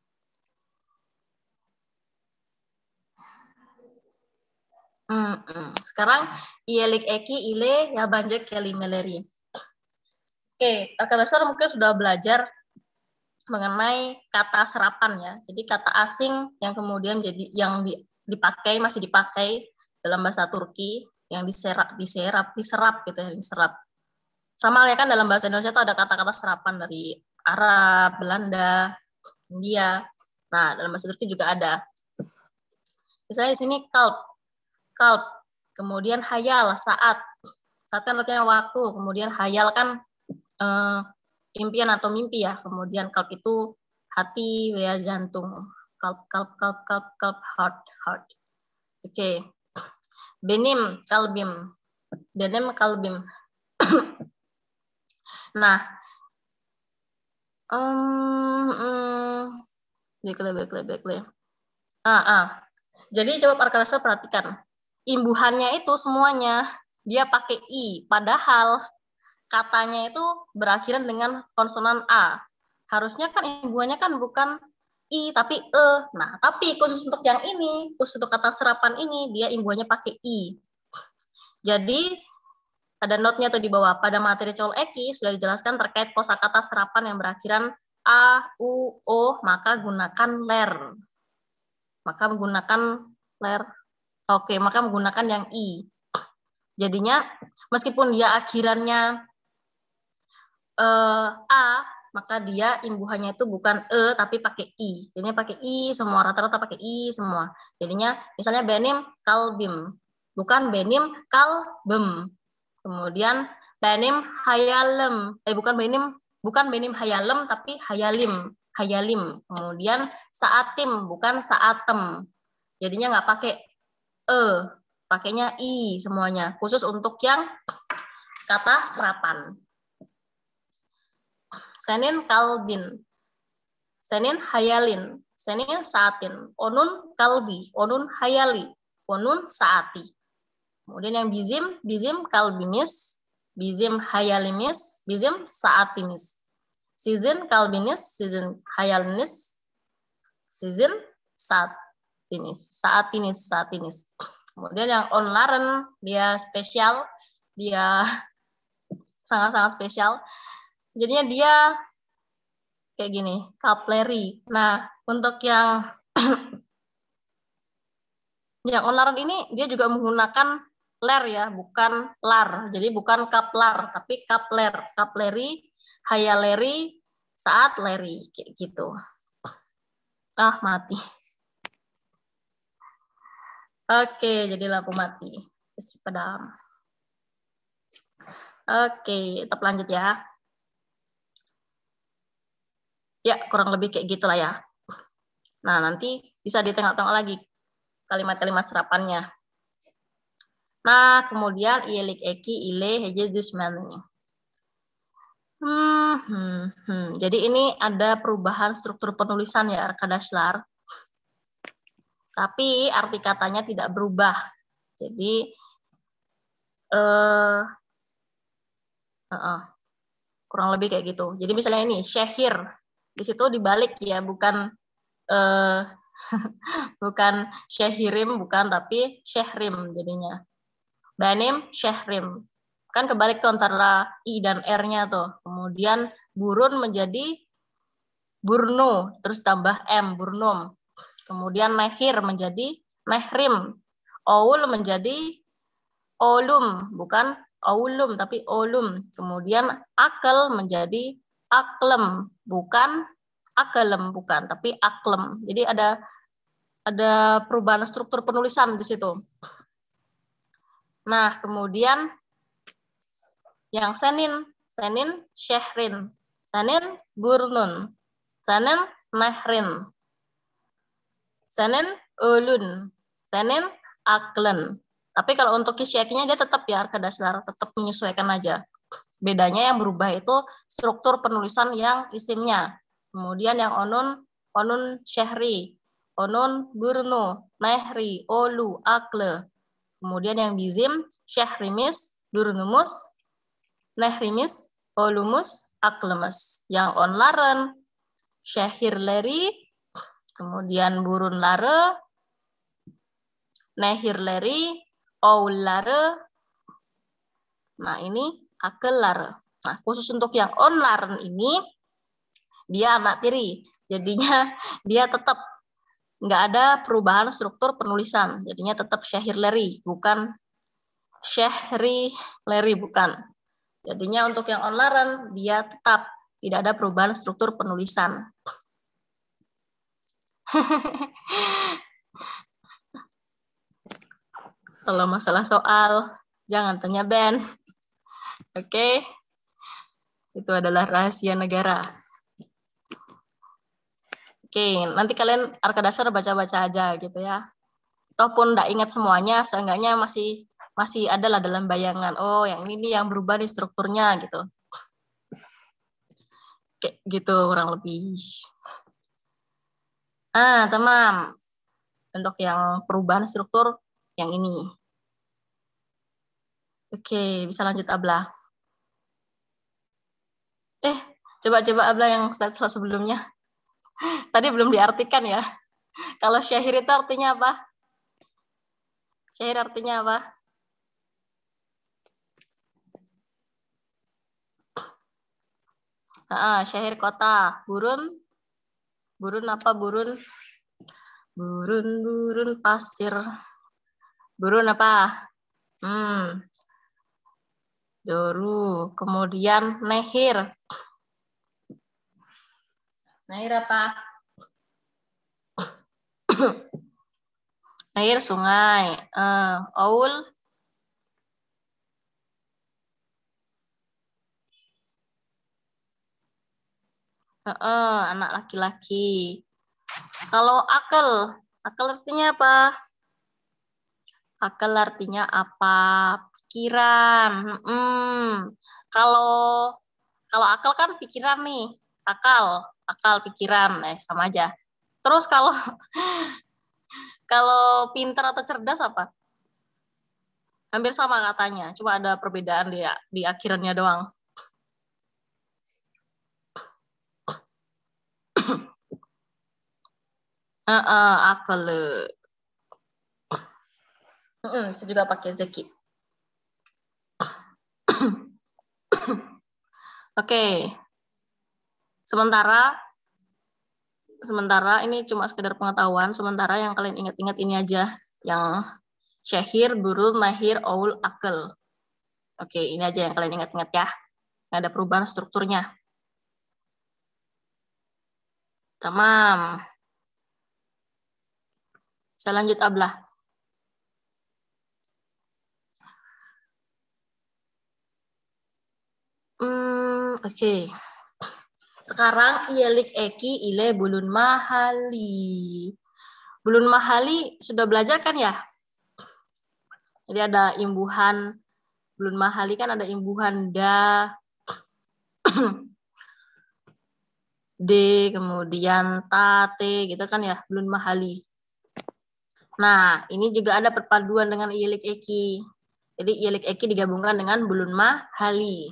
Hmm, hmm. Sekarang ielik eki ile ya banjek kelimeleri. Oke, rekan dasar mungkin sudah belajar mengenai kata serapan ya. Jadi kata asing yang kemudian jadi yang dipakai masih dipakai dalam bahasa Turki yang diserap diserap diserap gitu ya, diserap. Sama ya kan dalam bahasa Indonesia itu ada kata-kata serapan dari Arab, Belanda, India. Nah, dalam bahasa Turki juga ada. Misalnya di sini kalb, kalb, kemudian hayal, saat. Saat kan artinya waktu, kemudian hayal kan eh, impian atau mimpi ya, kemudian kalb itu hati, ya jantung, kalb, kalb, kalb, kalb, kalb, heart, heart. Oke, okay. Benim, kalbim, benim, kalbim. Nah, um, um, baiklah, baiklah, baiklah. Ah, ah. Jadi coba para karasa perhatikan, imbuhannya itu semuanya dia pakai i, padahal katanya itu berakhiran dengan konsonan a. Harusnya kan imbuhannya kan bukan I tapi E. Nah, tapi khusus untuk yang ini, khusus untuk kata serapan ini, dia imbuhannya pakai I. Jadi, ada note-nya tuh di bawah. Pada materi Col Eki sudah dijelaskan terkait kosakata serapan yang berakhiran A, U, O, maka gunakan ler. Maka menggunakan ler. Oke, maka menggunakan yang I. Jadinya, meskipun dia akhirannya eh, A, maka dia imbuhannya itu bukan E tapi pakai I. Jadinya pakai I semua, rata-rata pakai I semua. Jadinya misalnya benim kalbim, bukan benim kalbem. Kemudian benim hayalem, eh bukan benim bukan benim hayalem tapi hayalim, hayalim. Kemudian saatim bukan saatem. Jadinya nggak pakai E, pakainya I semuanya. Khusus untuk yang kata serapan. Senin kalbin, senin hayalin, senin saatin, onun kalbi, onun hayali, onun saati. Kemudian yang bizim, bizim kalbimis, bizim hayalimis, bizim saatimis. Sizin kalbinis, sizin hayalinis, sizin saatinis, saatinis, saatinis. Kemudian yang onlaren, dia spesial, dia sangat-sangat spesial. Jadinya dia kayak gini, kapleri. Nah, untuk yang yang onlaren ini dia juga menggunakan ler ya, bukan lar. Jadi bukan kaplar, tapi kapler, kapleri, hayaleri, saat leri kayak gitu. Ah, mati. Oke, jadi lampu mati. Padam. Oke, tetap lanjut ya. Ya, kurang lebih kayak gitulah ya. Nah, nanti bisa ditengok-tengok lagi kalimat-kalimat serapannya. Nah, kemudian ilik eki ile heje dusmani. Hmm, hmm, hmm. Jadi ini ada perubahan struktur penulisan ya, Arkadaşlar. Tapi arti katanya tidak berubah. Jadi eh, uh, uh, kurang lebih kayak gitu. Jadi misalnya ini syahir. Di situ dibalik ya, bukan eh, bukan syahirim, bukan, tapi syahrim jadinya. Banim syahrim. Kan kebalik tuh antara I dan R-nya tuh. Kemudian burun menjadi burnu, terus tambah M, burnum. Kemudian mehir menjadi mehrim. Oul menjadi olum, bukan oulum, tapi olum. Kemudian akel menjadi aklem, bukan akelem, bukan, tapi aklem. Jadi ada ada perubahan struktur penulisan di situ. Nah, kemudian yang senin, senin syehrin, senin burnun, senin mehrin, senin ulun, senin aklen. Tapi kalau untuk kisyakinya dia tetap ya, Arkadaşlar, tetap menyesuaikan aja. Bedanya yang berubah itu struktur penulisan yang isimnya. Kemudian yang onun, onun syehri, onun burnu, mehri, olu, akle. Kemudian yang bizim, syehrimis, durnumus, nehrimis, olumus, aklemus. Yang onlaren, syehirleri, kemudian burun lare, nehirleri, oulare. Nah, ini akelare. Nah, khusus untuk yang onlaren ini, dia anak tiri. Jadinya dia tetap nggak ada perubahan struktur penulisan. Jadinya tetap syahirleri, bukan syahrileri, bukan. Jadinya untuk yang onlaren, dia tetap tidak ada perubahan struktur penulisan. Kalau masalah soal, jangan tanya Ben. Oke, itu adalah rahasia negara. Oke, nanti kalian Arkadaşlar baca-baca aja gitu ya. Toh pun nggak ingat semuanya, seenggaknya masih masih ada lah dalam bayangan. Oh, yang ini nih yang berubah di strukturnya gitu. Kayak gitu kurang lebih. Ah, teman. Untuk yang perubahan struktur yang ini. Oke, bisa lanjut Abla. Eh, coba-coba Abla yang slide-slide sebelumnya. Tadi belum diartikan ya. Kalau syahir itu artinya apa? Syahir artinya apa? Ah, syahir kota. Burun? Burun apa burun? Burun-burun pasir. Burun apa? Hmm. Doru. Kemudian nehir. Nehir apa? Nehir sungai. Uh, Aul. Uh, uh, anak laki-laki. Kalau akal, akal artinya apa? Akal artinya apa? Pikiran. Hmm. Kalau kalau akal kan pikiran nih. Akal, akal pikiran, eh sama aja. Terus kalau kalau pintar atau cerdas apa? Hampir sama katanya. Cuma ada perbedaan di di akhirannya doang. Uh, uh, akal. Uh, saya juga pakai zeki. Oke. Okay. Sementara sementara ini cuma sekedar pengetahuan, sementara yang kalian ingat-ingat ini aja, yang syahir, burul, mahir, aul, akal. Oke, ini aja yang kalian ingat-ingat ya. Nggak ada perubahan strukturnya. Tamam. Saya lanjut Ablah. Hmm, oke. Okay. Sekarang ialik eki ile bulun mahali. Bulun mahali sudah belajar kan ya? Jadi ada imbuhan bulun mahali kan ada imbuhan da, d, kemudian ta, t, gitu kan ya, bulun mahali. Nah, ini juga ada perpaduan dengan ialik eki. Jadi ialik eki digabungkan dengan bulun mahali.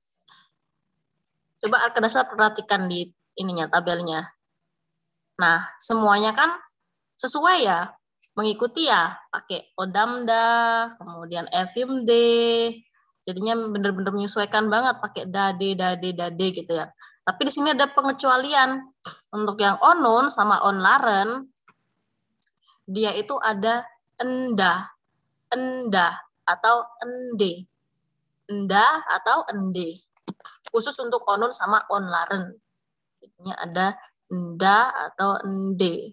Coba Al-Qadasar perhatikan di ininya tabelnya. Nah, semuanya kan sesuai ya, mengikuti ya, pakai odamda, kemudian evimde, jadinya benar-benar menyesuaikan banget pakai dade, dade, dade gitu ya. Tapi di sini ada pengecualian untuk yang onun sama onlaren, dia itu ada enda, enda atau ende, enda atau ende. Khusus untuk onun sama onlaren. Jadinya ada enda atau ende.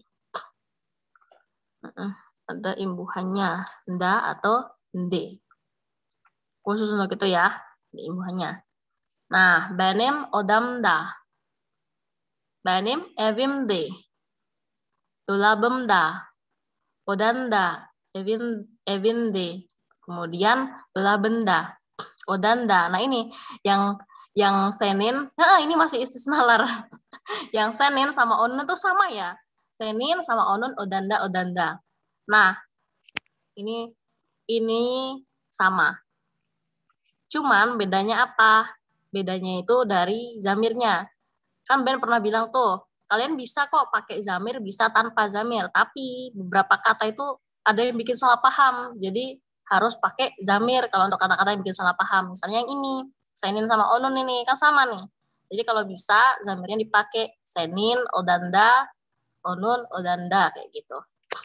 Ada imbuhannya, enda atau ende. Khusus untuk itu ya, ada imbuhannya. Nah, banim odamda. Banim evimde. Tulabemda. Odanda. Evin, evinde. Kemudian tulabenda. Odanda. Nah, ini yang yang senin, nah ini masih istisnalar. Yang senin sama onun itu sama ya. Senin sama onun odanda odanda. Nah, ini ini sama. Cuman bedanya apa? Bedanya itu dari zamirnya. Kan Ben pernah bilang tuh, kalian bisa kok pakai zamir, bisa tanpa zamir. Tapi beberapa kata itu ada yang bikin salah paham. Jadi harus pakai zamir kalau untuk kata-kata yang bikin salah paham. Misalnya yang ini, senin sama onun ini kan sama nih. Jadi kalau bisa zamirnya dipakai senin, odanda, onun, odanda kayak gitu.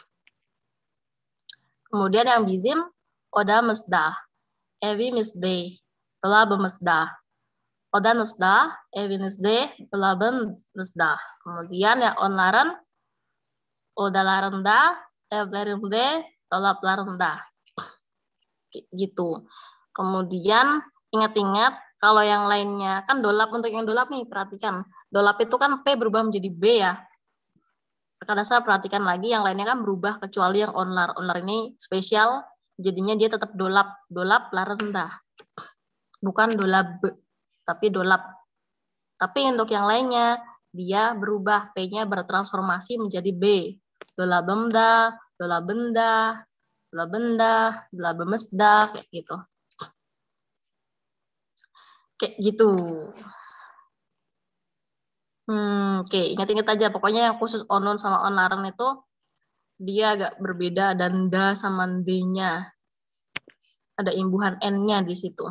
Kemudian yang bizim, oda mesdah, evi misde, telah bemesdah. Oda mesdah, evi misde, telah bemesdah. Kemudian yang onlaren, oda larenda, evi larende, telah larenda. Gitu. Kemudian ingat-ingat kalau yang lainnya kan dolap, untuk yang dolap nih perhatikan. Dolap itu kan P berubah menjadi B ya. Al-Qadasar perhatikan lagi yang lainnya kan berubah kecuali yang onlar. Onlar ini spesial, jadinya dia tetap dolap, dolap larenda. Bukan dolab, tapi dolap. Tapi untuk yang lainnya dia berubah, P-nya bertransformasi menjadi B. Dolabemda, dolabenda, dolabenda, dolabemesda kayak gitu. Kayak gitu. Hmm, Oke, okay. Ingat-ingat aja. Pokoknya yang khusus onon sama onaran itu dia agak berbeda dan da sama d-nya. Ada imbuhan n-nya di situ.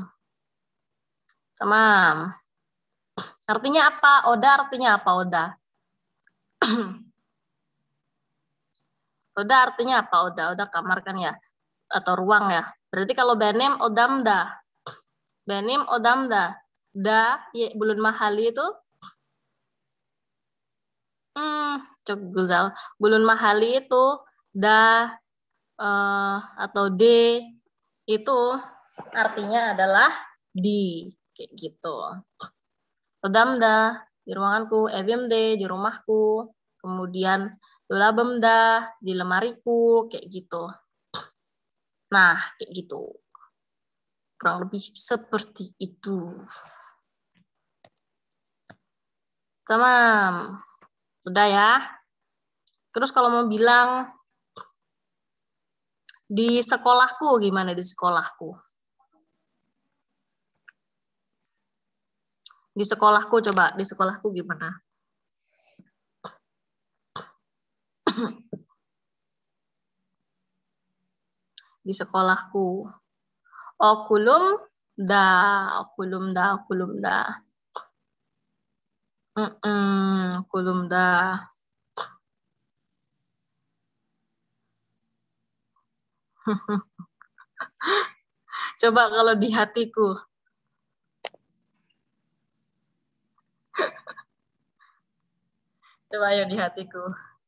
Tamam. Artinya apa? Oda artinya apa, Oda? Oda artinya apa? Oda, Oda kamar kan ya? Atau ruang ya? Berarti kalau benim odamda. Benim odamda. Da, ya, bulun mahali itu Hmm, Cok Guzal. Bulun mahali itu da uh, atau d itu artinya adalah di, kayak gitu. Odamda di ruanganku, evimde di rumahku, kemudian dolabemda di lemariku, kayak gitu. Nah, kayak gitu. Kurang lebih seperti itu. Tamam. Sudah ya. Terus kalau mau bilang di sekolahku, gimana di sekolahku? Di sekolahku, coba di sekolahku gimana? Di sekolahku. Okulum da, okulum da, okulum da. Mm-mm, okulum da. Coba kalau di hatiku. Coba ayo di hatiku.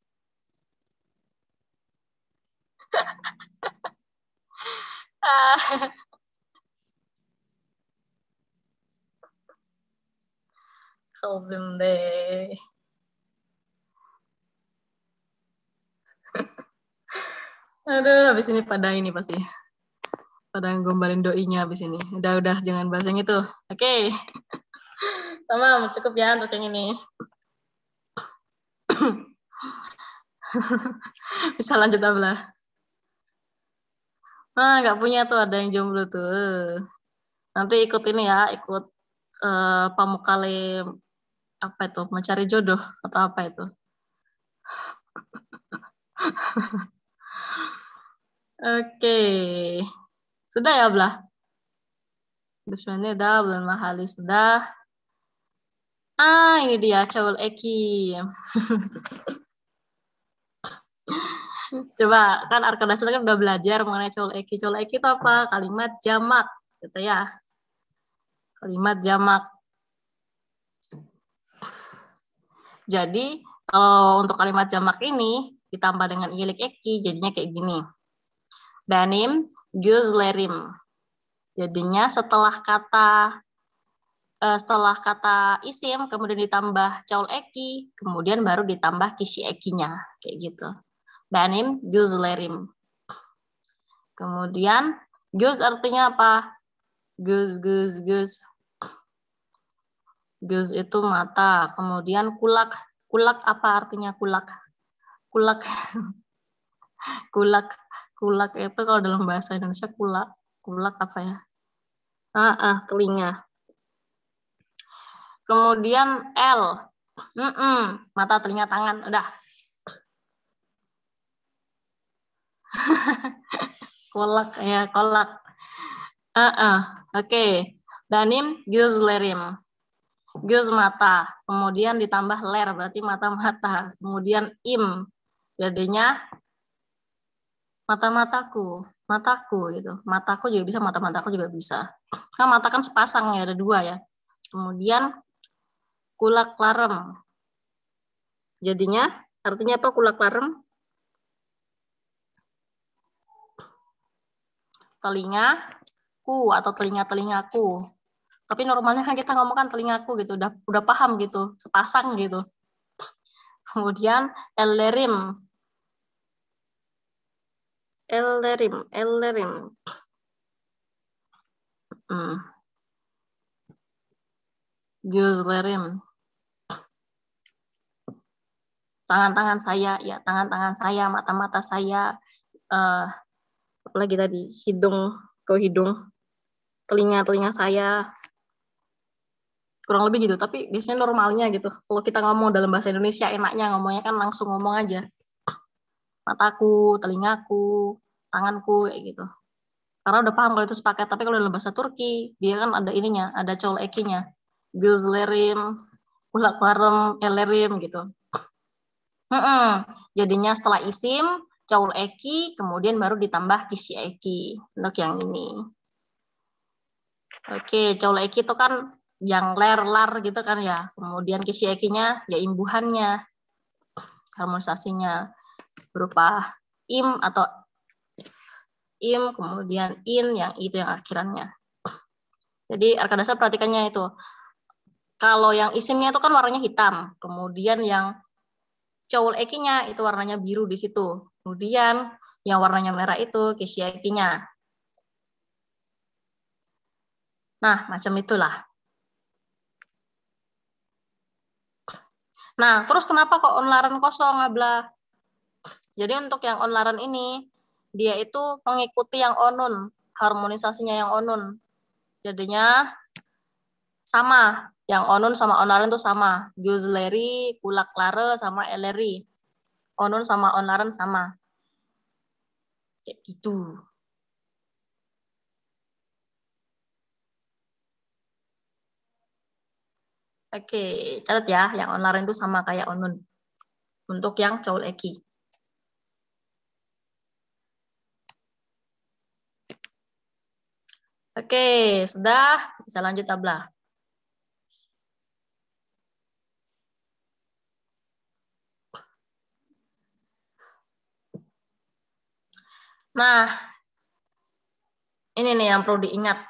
Kalbim deh. Aduh, habis ini pada ini pasti. Pada ngombalin doinya habis ini. Udah-udah, jangan bahas yang itu. Oke. Okay. Tamam, cukup ya untuk yang ini. Bisa lanjut Abla. Nah, nggak punya tuh, ada yang jomblo tuh. Nanti ikut ini ya, ikut uh, pamukale apa itu, mencari jodoh atau apa itu. Oke. Sudah ya, Abla? Bismillah, udah, bulan mahali sudah. Ah, ini dia, Caul Eki. Coba, kan Arkadasil kan udah belajar mengenai Caul Eki. Caul Eki itu apa? Kalimat jamak, gitu ya. Kalimat jamak. Jadi, kalau untuk kalimat jamak ini, ditambah dengan ilik eki, jadinya kayak gini. Banim, guzlerim. Jadinya setelah kata setelah kata isim, kemudian ditambah caul eki, kemudian baru ditambah kisi ekinya, kayak gitu. Banim, guzlerim. Kemudian, guz artinya apa? Guz, guz, guz. Guz itu mata. Kemudian kulak. Kulak apa artinya kulak? Kulak. Kulak. Kulak itu kalau dalam bahasa Indonesia kulak. Kulak apa ya? Ah, ah telinga. Kemudian L. Mm-mm. Mata, telinga, tangan. Udah. Kolak ya, kolak. Ah, ah. Oke. Okay. Danim, guzlerim. Guz mata, kemudian ditambah ler, berarti mata-mata. Kemudian im, jadinya mata-mataku, mataku gitu. Mataku juga bisa, mata-mataku juga bisa. Kan mata kan sepasang ya, ada dua ya. Kemudian kulak larem. Jadinya artinya apa kulak larem? Telingaku atau telinga-telingaku. Tapi normalnya kan kita ngomong kan telingaku gitu, udah udah paham gitu, sepasang gitu. Kemudian ellerim. Ellerim, ellerim. Hmm. Guzlerim. Tangan-tangan saya, ya tangan-tangan saya, mata-mata saya, uh, apalagi tadi hidung, ke hidung, telinga-telinga saya. kurang lebih gitu. Tapi biasanya normalnya gitu. Kalau kita ngomong dalam bahasa Indonesia enaknya ngomongnya kan langsung ngomong aja. Mataku, telingaku, tanganku kayak gitu. Karena udah paham kalau itu sepaket. Tapi kalau dalam bahasa Turki dia kan ada ininya, ada çoğul ekinya. Gözlerim, kulaklarım, ellerim gitu. Hmm, jadinya setelah isim çoğul eki, kemudian baru ditambah kişi eki untuk yang ini. Oke, çoğul eki itu kan yang ler, lar gitu kan ya. Kemudian kişi ekinya ya imbuhannya, harmonisasinya berupa im atau im, kemudian in yang itu yang akhirannya. Jadi Arkadasa perhatikannya itu. Kalau yang isimnya itu kan warnanya hitam, kemudian yang çoğul ekinya itu warnanya biru di situ. Kemudian yang warnanya merah itu kişi ekinya. Nah, macam itulah. Nah, terus kenapa kok onlaran kosong, Abla? Jadi untuk yang onlaran ini, dia itu mengikuti yang onun, harmonisasinya yang onun. Jadinya sama, yang onun sama onlaran itu sama. Gözleri, kulakları sama elleri. Onun sama onlaran sama. Kayak gitu. Oke, catat ya, yang onlaran itu sama kayak onun. Untuk yang çoğul eki. Oke, sudah. Bisa lanjut, Abla. Nah, ini nih yang perlu diingat.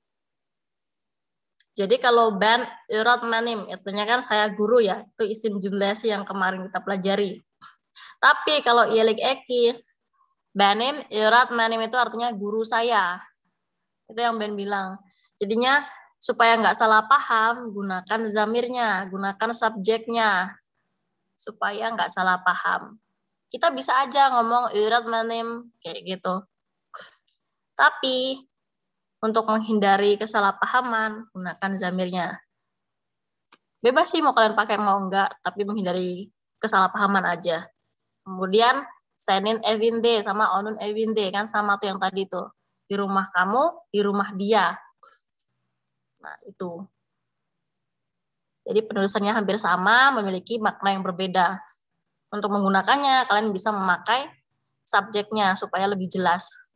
Jadi kalau ben, irat, manim, artinya kan saya guru ya, itu isim jumlasi yang kemarin kita pelajari. Tapi kalau ilik eki, benim, irat, manim itu artinya guru saya. Itu yang Ben bilang. Jadinya supaya nggak salah paham, gunakan zamirnya, gunakan subjeknya, supaya nggak salah paham. Kita bisa aja ngomong irat, manim, kayak gitu. Tapi untuk menghindari kesalahpahaman, gunakan zamirnya. Bebas sih mau kalian pakai mau enggak, tapi menghindari kesalahpahaman aja. Kemudian senin evinde sama onun evinde kan sama tuh yang tadi tuh. Di rumah kamu, di rumah dia. Nah, itu. Jadi penulisannya hampir sama, memiliki makna yang berbeda. Untuk menggunakannya, kalian bisa memakai subjeknya supaya lebih jelas.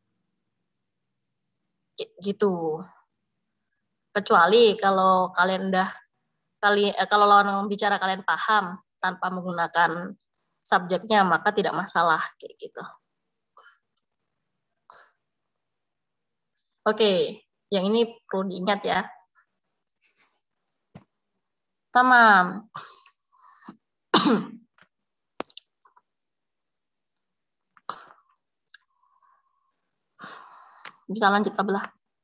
Gitu. Kecuali kalau kalian udah kali kalau lawan bicara kalian paham tanpa menggunakan subjeknya, maka tidak masalah kayak gitu. Oke, yang ini perlu diingat ya. Tamam. Bisa lanjut Ablah.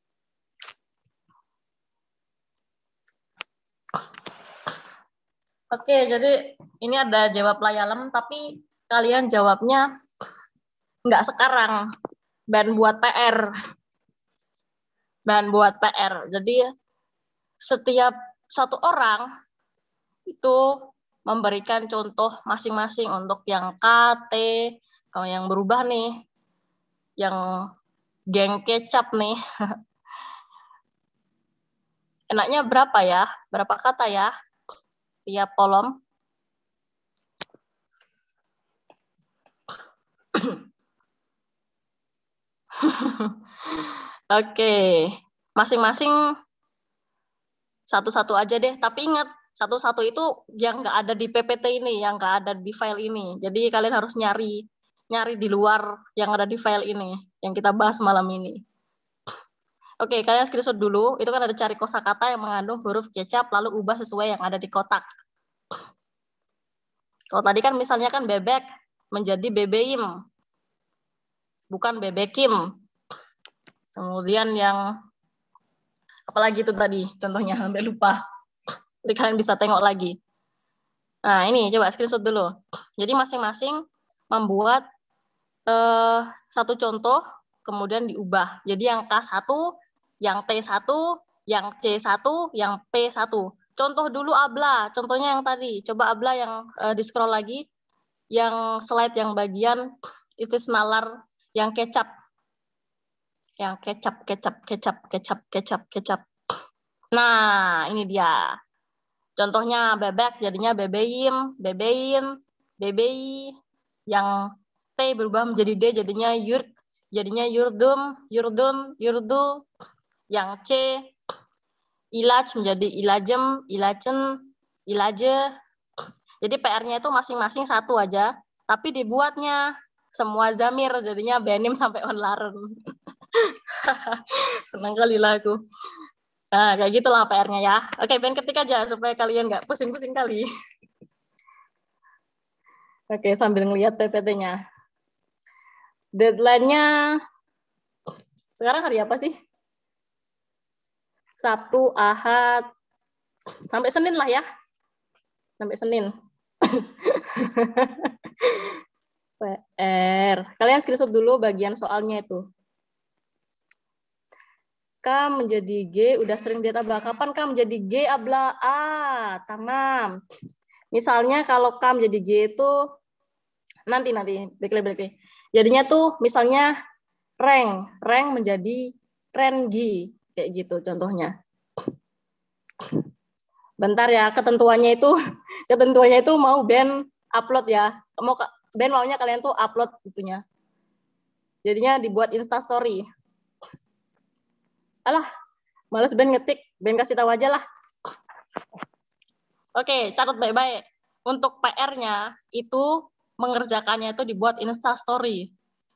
Oke, jadi ini ada jawab layalem, tapi kalian jawabnya nggak sekarang. Dan buat P R. Dan buat P R. Jadi setiap satu orang itu memberikan contoh masing-masing untuk yang K, T, kalau yang berubah nih, yang geng kecap nih. Enaknya berapa ya? Berapa kata ya? Tiap kolom. Oke, masing-masing satu-satu aja deh. Tapi ingat, satu-satu itu yang nggak ada di P P T ini, yang nggak ada di file ini. Jadi kalian harus nyari, nyari di luar yang ada di file ini, yang kita bahas malam ini. Oke, kalian screenshot dulu. Itu kan ada cari kosakata yang mengandung huruf kecap, lalu ubah sesuai yang ada di kotak. Kalau tadi kan misalnya kan bebek menjadi bebeim, bukan bebekim. Kemudian yang apalagi itu tadi, contohnya sampai lupa. Jadi kalian bisa tengok lagi. Nah ini coba screenshot dulu. Jadi masing-masing membuat eh, satu contoh, kemudian diubah. Jadi yang K satu, yang T satu, yang C satu, yang P satu. Contoh dulu Abla, contohnya yang tadi. Coba Abla yang uh, di-scroll lagi, yang slide yang bagian istisnalar yang kecap. Yang kecap, kecap, kecap, kecap, kecap, kecap. Nah, ini dia. Contohnya bebek, jadinya bebeim, bebein, bebei. Yang T berubah menjadi D, jadinya yurt, jadinya yurdum, yurdum, yurdu. Yang C, ilaj menjadi ilajem, ilajen, ilaje. Jadi P R-nya itu masing-masing satu aja, tapi dibuatnya semua zamir, jadinya benim sampai onlaren. Senang kali lah aku. Nah, kayak gitulah P R-nya ya. Oke, Ben ketik aja supaya kalian nggak pusing-pusing kali. Oke, sambil ngelihat P P T-nya. Deadline-nya sekarang hari apa sih? Sabtu, Ahad, sampai Senin lah ya. Sampai Senin. P R. Kalian screenshot dulu bagian soalnya itu. K menjadi G, udah sering ditabah. Kapan K menjadi G, Abla? Ah, tamam. Misalnya kalau K menjadi G itu, nanti, nanti, balik-balik. Jadinya tuh, misalnya, rank. Rank menjadi rengi. Kayak gitu contohnya. Bentar ya, ketentuannya itu, ketentuannya itu mau Ben upload ya. Mau Ben maunya kalian tuh upload itunya. Jadinya dibuat Instastory. Alah, males Ben ngetik, Ben kasih tahu aja lah. Oke, catat baik-baik. Untuk P R-nya itu mengerjakannya itu dibuat Instastory.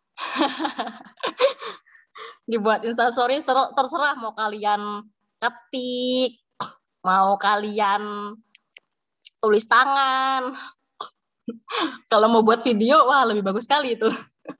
Dibuat Instastory terserah mau kalian ketik, mau kalian tulis tangan. Kalau mau buat video, wah lebih bagus sekali itu.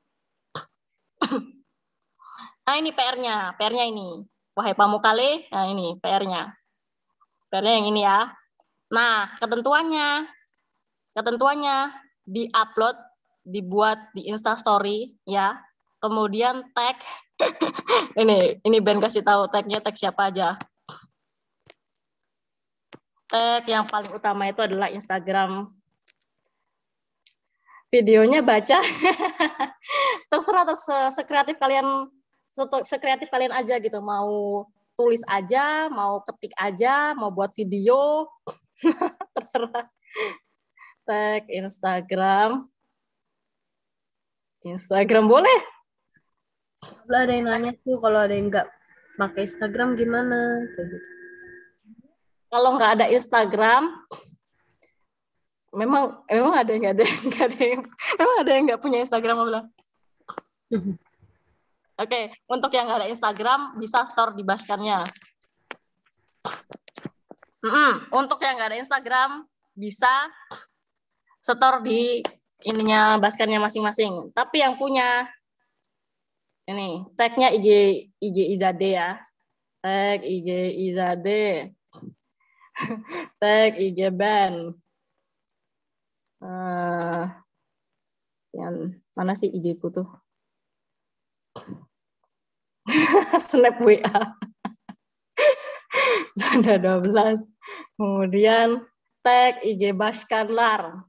Nah ini P R-nya, P R-nya ini. Wahai Pamukale, nah ini P R-nya. P R-nya yang ini ya. Nah, ketentuannya, ketentuannya di-upload, dibuat di Instastory, ya. Kemudian tag, ini, ini Ben kasih tahu tagnya, tag siapa aja. Tag yang paling utama itu adalah Instagram. Videonya baca, terserah, terserah sekreatif kalian, sekreatif kalian aja gitu, mau tulis aja, mau ketik aja, mau buat video, terserah. Tag Instagram, Instagram boleh. Ada yang nanya tuh kalau ada yang nggak pakai Instagram gimana? Gitu. Kalau nggak ada Instagram, memang memang ada yang nggak ada, nggak ada yang, memang ada yang nggak punya Instagram bilang. Oke, okay, untuk yang nggak ada Instagram bisa store di Baskannya. Mm-mm. Untuk yang nggak ada Instagram bisa store di ininya Baskannya masing-masing. Tapi yang punya ini tagnya I G I G Izade ya, tag I G Izade, tag I G Ben. Uh, yang mana sih I G-ku tuh? Snap W A. Sudah dua belas. Kemudian tag I G Baskanlar.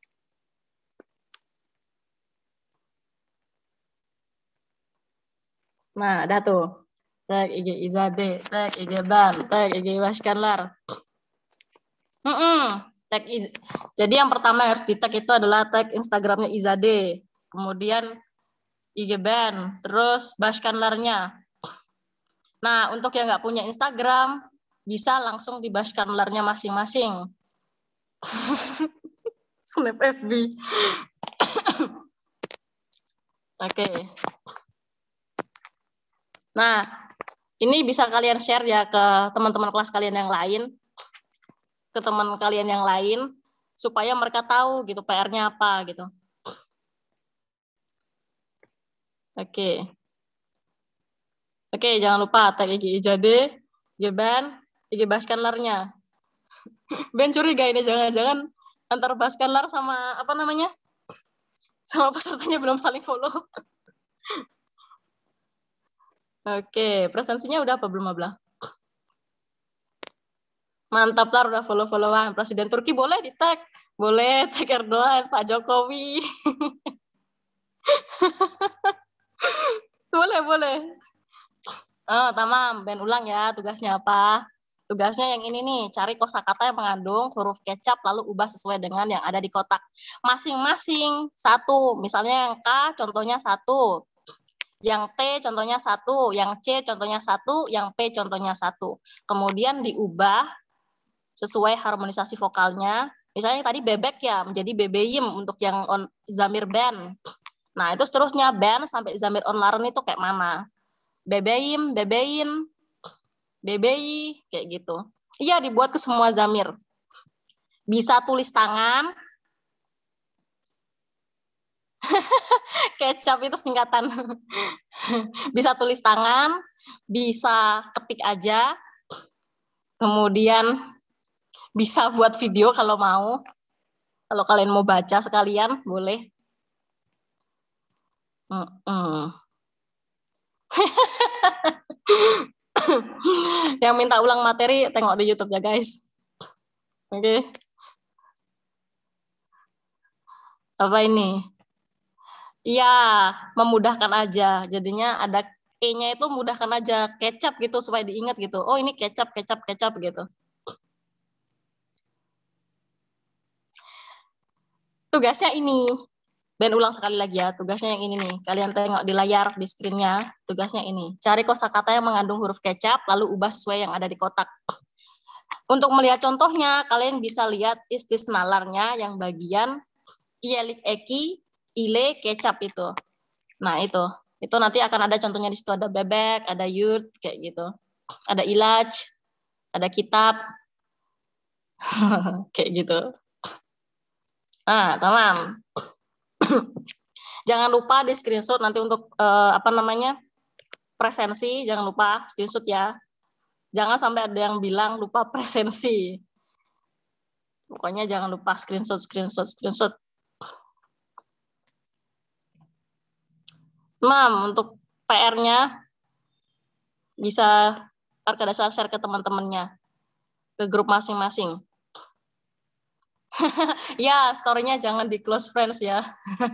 Nah, ada tuh. Tag I G Izade, tag I G Ban, tag I G Baskanlar. Mm -mm. Tag Iz... Jadi yang pertama harus di tag itu adalah tag Instagramnya Izade. Kemudian I G Ban, terus Baskanlarnya. Nah, untuk yang nggak punya Instagram, bisa langsung di Baskanlarnya masing-masing. Snap F B. Oke. Okay. Nah, ini bisa kalian share ya ke teman-teman kelas kalian yang lain, ke teman kalian yang lain, supaya mereka tahu gitu P R-nya apa gitu. Oke. Okay. Oke, okay, jangan lupa tag I G Izade, I G Ben, I G Baskanlarnya. Ben curiga ini jangan-jangan antar Baskanlar sama apa namanya? Sama pesertanya belum saling follow. Oke, presensinya udah apa belum, Abla? Mantap lah, udah follow-followan. Presiden Turki boleh di-tag. Boleh tag Erdogan, Pak Jokowi. Boleh, boleh. Oh, tamam. Ben ulang ya tugasnya apa. Tugasnya yang ini nih, cari kosakata yang mengandung huruf kecap lalu ubah sesuai dengan yang ada di kotak. Masing-masing satu. Misalnya yang K contohnya satu. Yang T contohnya satu. Yang C contohnya satu. Yang P contohnya satu. Kemudian diubah sesuai harmonisasi vokalnya. Misalnya tadi bebek ya, menjadi bebeyim untuk yang on, zamir ben. Nah, itu seterusnya ben sampai zamir onlaren itu kayak mana? Bebeyim, bebein, bebeyi, kayak gitu. Iya, dibuat ke semua zamir. Bisa tulis tangan. Kecap itu singkatan. Bisa tulis tangan, bisa ketik aja. Kemudian bisa buat video kalau mau. Kalau kalian mau baca sekalian, boleh. Mm-mm. Yang minta ulang materi, tengok di YouTube ya, guys. Oke. Okay. Apa ini? Iya, memudahkan aja. Jadinya ada E-nya itu mudahkan aja. Kecap gitu, supaya diingat gitu. Oh, ini kecap, kecap, kecap gitu. Tugasnya ini. Ben ulang sekali lagi ya. Tugasnya yang ini nih. Kalian tengok di layar, di screen-nya. Tugasnya ini. Cari kosakata yang mengandung huruf kecap, lalu ubah sesuai yang ada di kotak. Untuk melihat contohnya, kalian bisa lihat istisnalarnya yang bagian ielik eki, ile, kecap itu. Nah, itu. Itu nanti akan ada contohnya di situ. Ada bebek, ada yurt, kayak gitu. Ada ilaj, ada kitab. Kayak gitu. Nah, tamam. Jangan lupa di screenshot nanti untuk eh, apa namanya presensi. Jangan lupa screenshot ya. Jangan sampai ada yang bilang lupa presensi. Pokoknya jangan lupa screenshot, screenshot, screenshot. Mam, untuk P R-nya bisa Arkada share ke teman-temannya, ke grup masing-masing. Ya, story-nya jangan di close friends ya.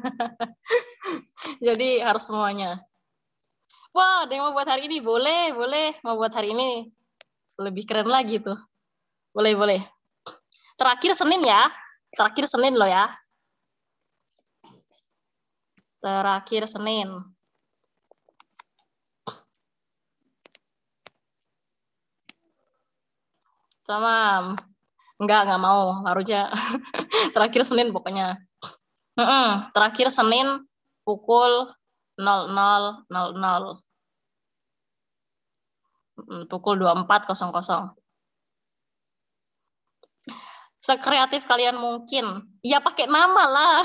Jadi harus semuanya. Wah, ada yang mau buat hari ini? Boleh, boleh. Mau buat hari ini lebih keren lagi tuh. Boleh, boleh. Terakhir Senin ya. Terakhir Senin loh ya. Terakhir Senin. Tamam. Enggak, enggak mau. Harusnya terakhir Senin pokoknya. Mm-mm. Terakhir Senin pukul nol nol nol nol. Pukul dua puluh empat nol nol. Sekreatif kalian mungkin. Ya pakai nama lah.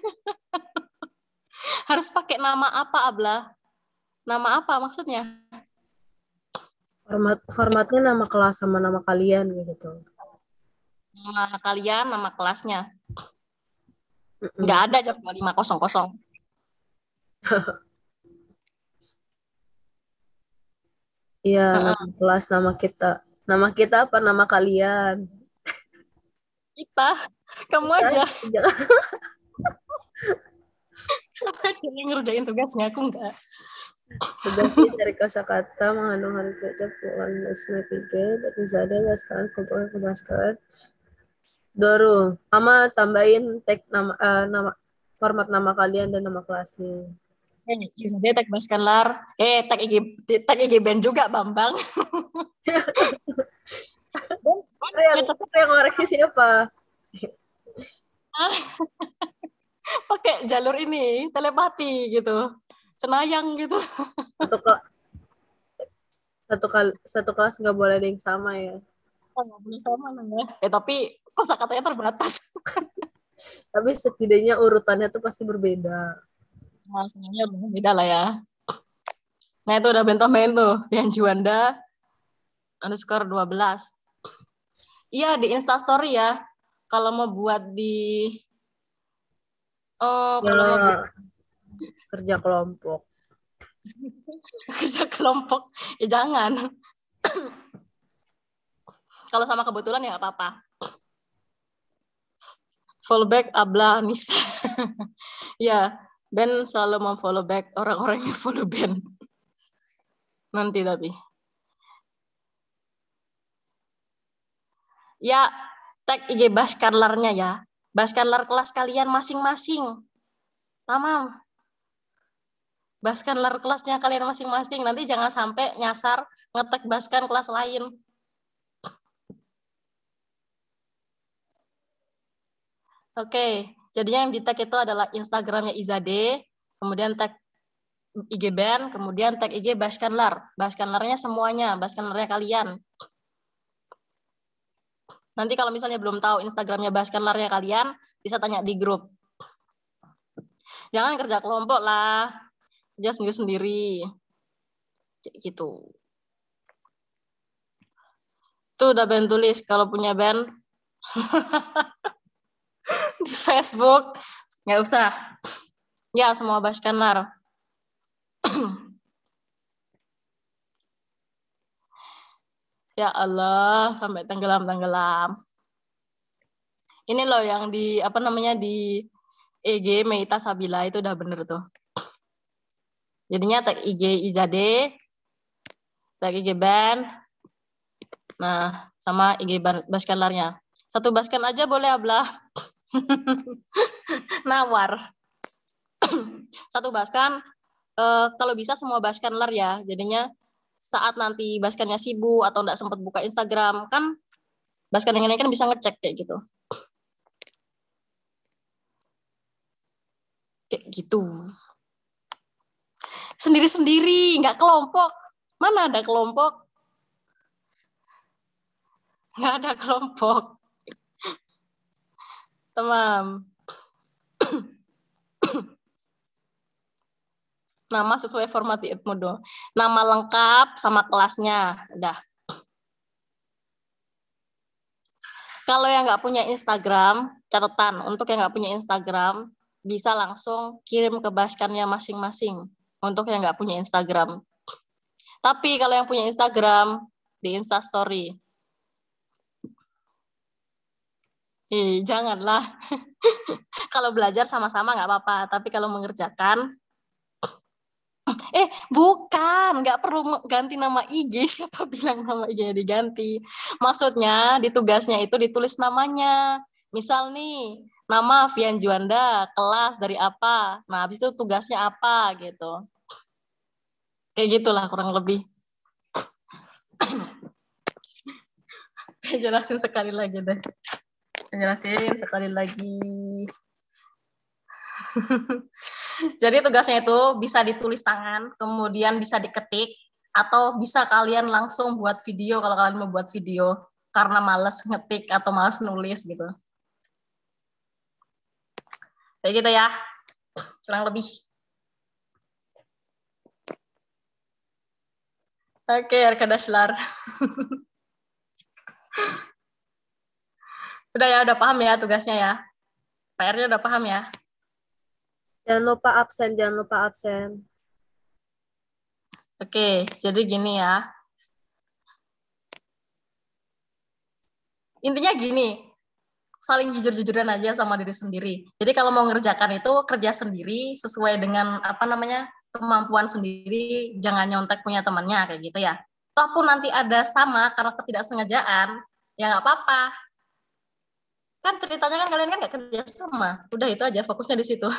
Harus pakai nama apa, Abla? Nama apa maksudnya? Format formatnya nama kelas sama nama kalian gitu. Nama kalian, nama kelasnya. Nggak ada jam dua puluh lima nol nol. Iya, nama kelas, nama kita. Nama kita apa nama kalian? Kita, kamu Kita, aja. jangan. Kamu aja yang ngerjain tugasnya, aku enggak. Tugasnya dari kosakata mengandung huruf kecap bukan dasar tiga tapi zada sekarang kumpulkan kebaskan. Doru, Mama tambahin tag nama uh, nama format nama kalian dan nama kelasnya. Eh, Izade tag Baskanlar. Eh, tag I G tag I G band juga, Bambang. Itu yang, itu yang ngoreksi siapa? Pakai jalur ini, telepati gitu. Cenayang gitu. Satu kelas satu kali satu kelas nggak boleh ada yang sama ya. Nggak boleh sama ya. Eh, tapi kosakatanya terbatas. Tapi setidaknya urutannya tuh pasti berbeda. Nah, sebenarnya udah beda lah ya. Nah, itu udah bentuk-bentuk tuh. Yang Juanda underscore dua belas. Iya, di Instastory ya. Kalau mau buat di... Oh, ya, kalau mau buat... kerja kelompok. kerja kelompok. Ya, jangan. Kalau sama kebetulan ya apa-apa. Follow back Abla Nisa. Ya, Ben selalu memfollow back orang-orang yang follow Ben. Nanti tapi. Ya, tag I G Baskarlarnya ya. Baskarlar kelas kalian masing-masing. Lama. Baskarlar kelasnya kalian masing-masing. Nanti jangan sampai nyasar nge-tag Baskan kelas lain. Oke, jadinya yang di-tag itu adalah Instagramnya Izade, kemudian tag I G Ben, kemudian tag I G Baskanlar. Baskanlarnya semuanya, Baskanlarnya kalian. Nanti kalau misalnya belum tahu Instagramnya Baskanlarnya kalian, bisa tanya di grup. Jangan kerja kelompok lah, kerja sendiri-sendiri. Gitu. Tuh udah Ben tulis, kalau punya Ben di Facebook, nggak usah. Ya, semua Baskanlar. Ya Allah, sampai tenggelam-tenggelam. Ini loh yang di, apa namanya, di I G Meita Sabila itu udah bener tuh. Jadinya tag I G Izade, tag I G Ben, nah sama I G Baskanlarnya. Satu Baskan aja boleh Abla. Nawar. Satu Baskan, eh, kalau bisa semua Baskanlar ya. Jadinya saat nanti Baskannya sibuk atau nggak sempat buka Instagram, kan Baskan yang ini kan bisa ngecek kayak gitu. Kayak gitu. Sendiri-sendiri, nggak kelompok. Mana ada kelompok? Nggak ada kelompok. Teman. Nama sesuai format di Edmodo. Nama lengkap sama kelasnya. Udah. Kalau yang nggak punya Instagram, catatan. Untuk yang nggak punya Instagram, bisa langsung kirim ke Baskannya masing-masing. Untuk yang nggak punya Instagram. Tapi kalau yang punya Instagram, di Instastory. Eh, janganlah. Kalau belajar sama-sama nggak apa-apa. Tapi kalau mengerjakan, Eh, bukan, nggak perlu ganti nama I G. Siapa bilang nama I G-nya diganti? Maksudnya di tugasnya itu ditulis namanya. Misal nih, nama Vian Juanda, kelas dari apa. Nah, habis itu tugasnya apa gitu. Kayak gitulah kurang lebih. Jelasin sekali lagi deh. Jelasin sekali lagi. Jadi tugasnya itu bisa ditulis tangan, kemudian bisa diketik, atau bisa kalian langsung buat video kalau kalian mau buat video, karena males ngetik atau males nulis gitu. Kayak gitu ya, kurang lebih. Oke, Arkadaslar. Udah ya, udah paham ya tugasnya ya? P R-nya udah paham ya? Jangan lupa absen, jangan lupa absen. Oke, jadi gini ya. Intinya gini, saling jujur-jujuran aja sama diri sendiri. Jadi kalau mau ngerjakan itu kerja sendiri sesuai dengan apa namanya kemampuan sendiri, jangan nyontek punya temannya kayak gitu ya. Toh pun nanti ada sama karena ketidaksengajaan, ya nggak apa-apa. Kan ceritanya kan kalian kan nggak kerja sama, udah itu aja fokusnya di situ.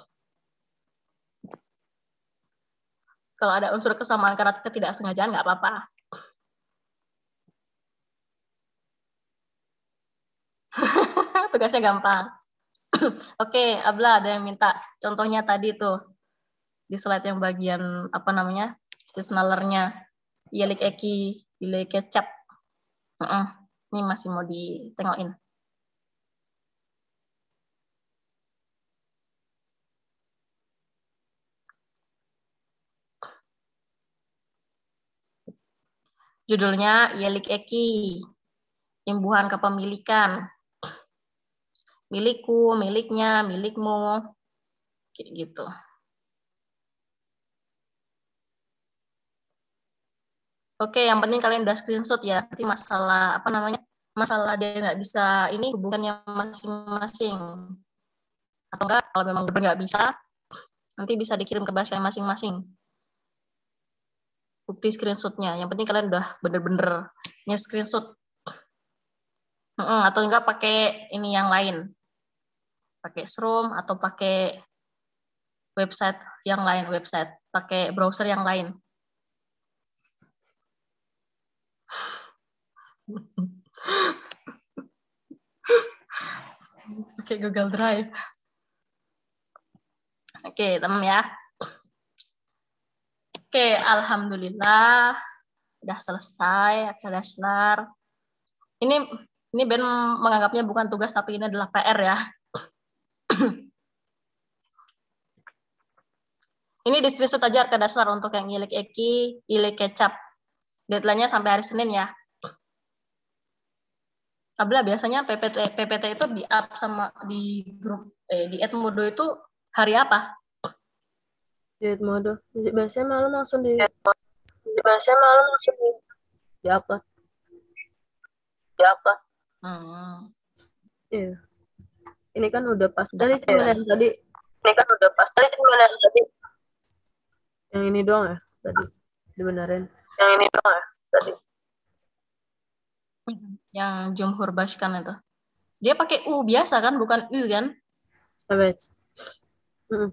Kalau ada unsur kesamaan karena ketidaksengajaan nggak apa-apa. Tugasnya gampang. Oke, Abla ada yang minta contohnya tadi tuh di slide yang bagian apa namanya istisnalernya Yelik Eki, Yelik Kecap. Uh-uh. Ini masih mau ditengokin. Judulnya Yelik Eki, imbuhan kepemilikan. Milikku, miliknya, milikmu. Kayak gitu. Oke, yang penting kalian udah screenshot ya. Nanti masalah apa namanya? Masalah dia nggak bisa ini hubungannya masing-masing. Atau enggak, kalau memang benar nggak bisa, nanti bisa dikirim ke bahasa masing-masing. Bukti screenshotnya. Yang penting kalian udah bener-bener nge-screenshot. Hmm, atau enggak pakai ini yang lain. Pakai Shroom atau pakai website yang lain, website. Pakai browser yang lain. Oke, Google Drive. Oke, teman ya. Oke, alhamdulillah udah selesai Daslar. Ini ini Ben menganggapnya bukan tugas tapi ini adalah P R ya. Ini di screenshot aja Daslar untuk yang ilik eki, ilik kecap. Deadline-nya sampai hari Senin ya. Abla biasanya P P T P P T itu di up sama di grup eh di Edmodo itu hari apa? Di Edmodo. Biasanya malam langsung di Biasanya malam langsung di di upload. Di apa? Hmm. Iya. Ini kan udah pas. Tadi cuma yang tadi. Ini kan udah pas. Tadi cuma yang tadi. Yang ini doang ya tadi dibenerin. Yang ini doang ya tadi. Yang Jumhur Bashkan itu. Dia pakai U biasa kan, bukan U kan? Savage. Hmm.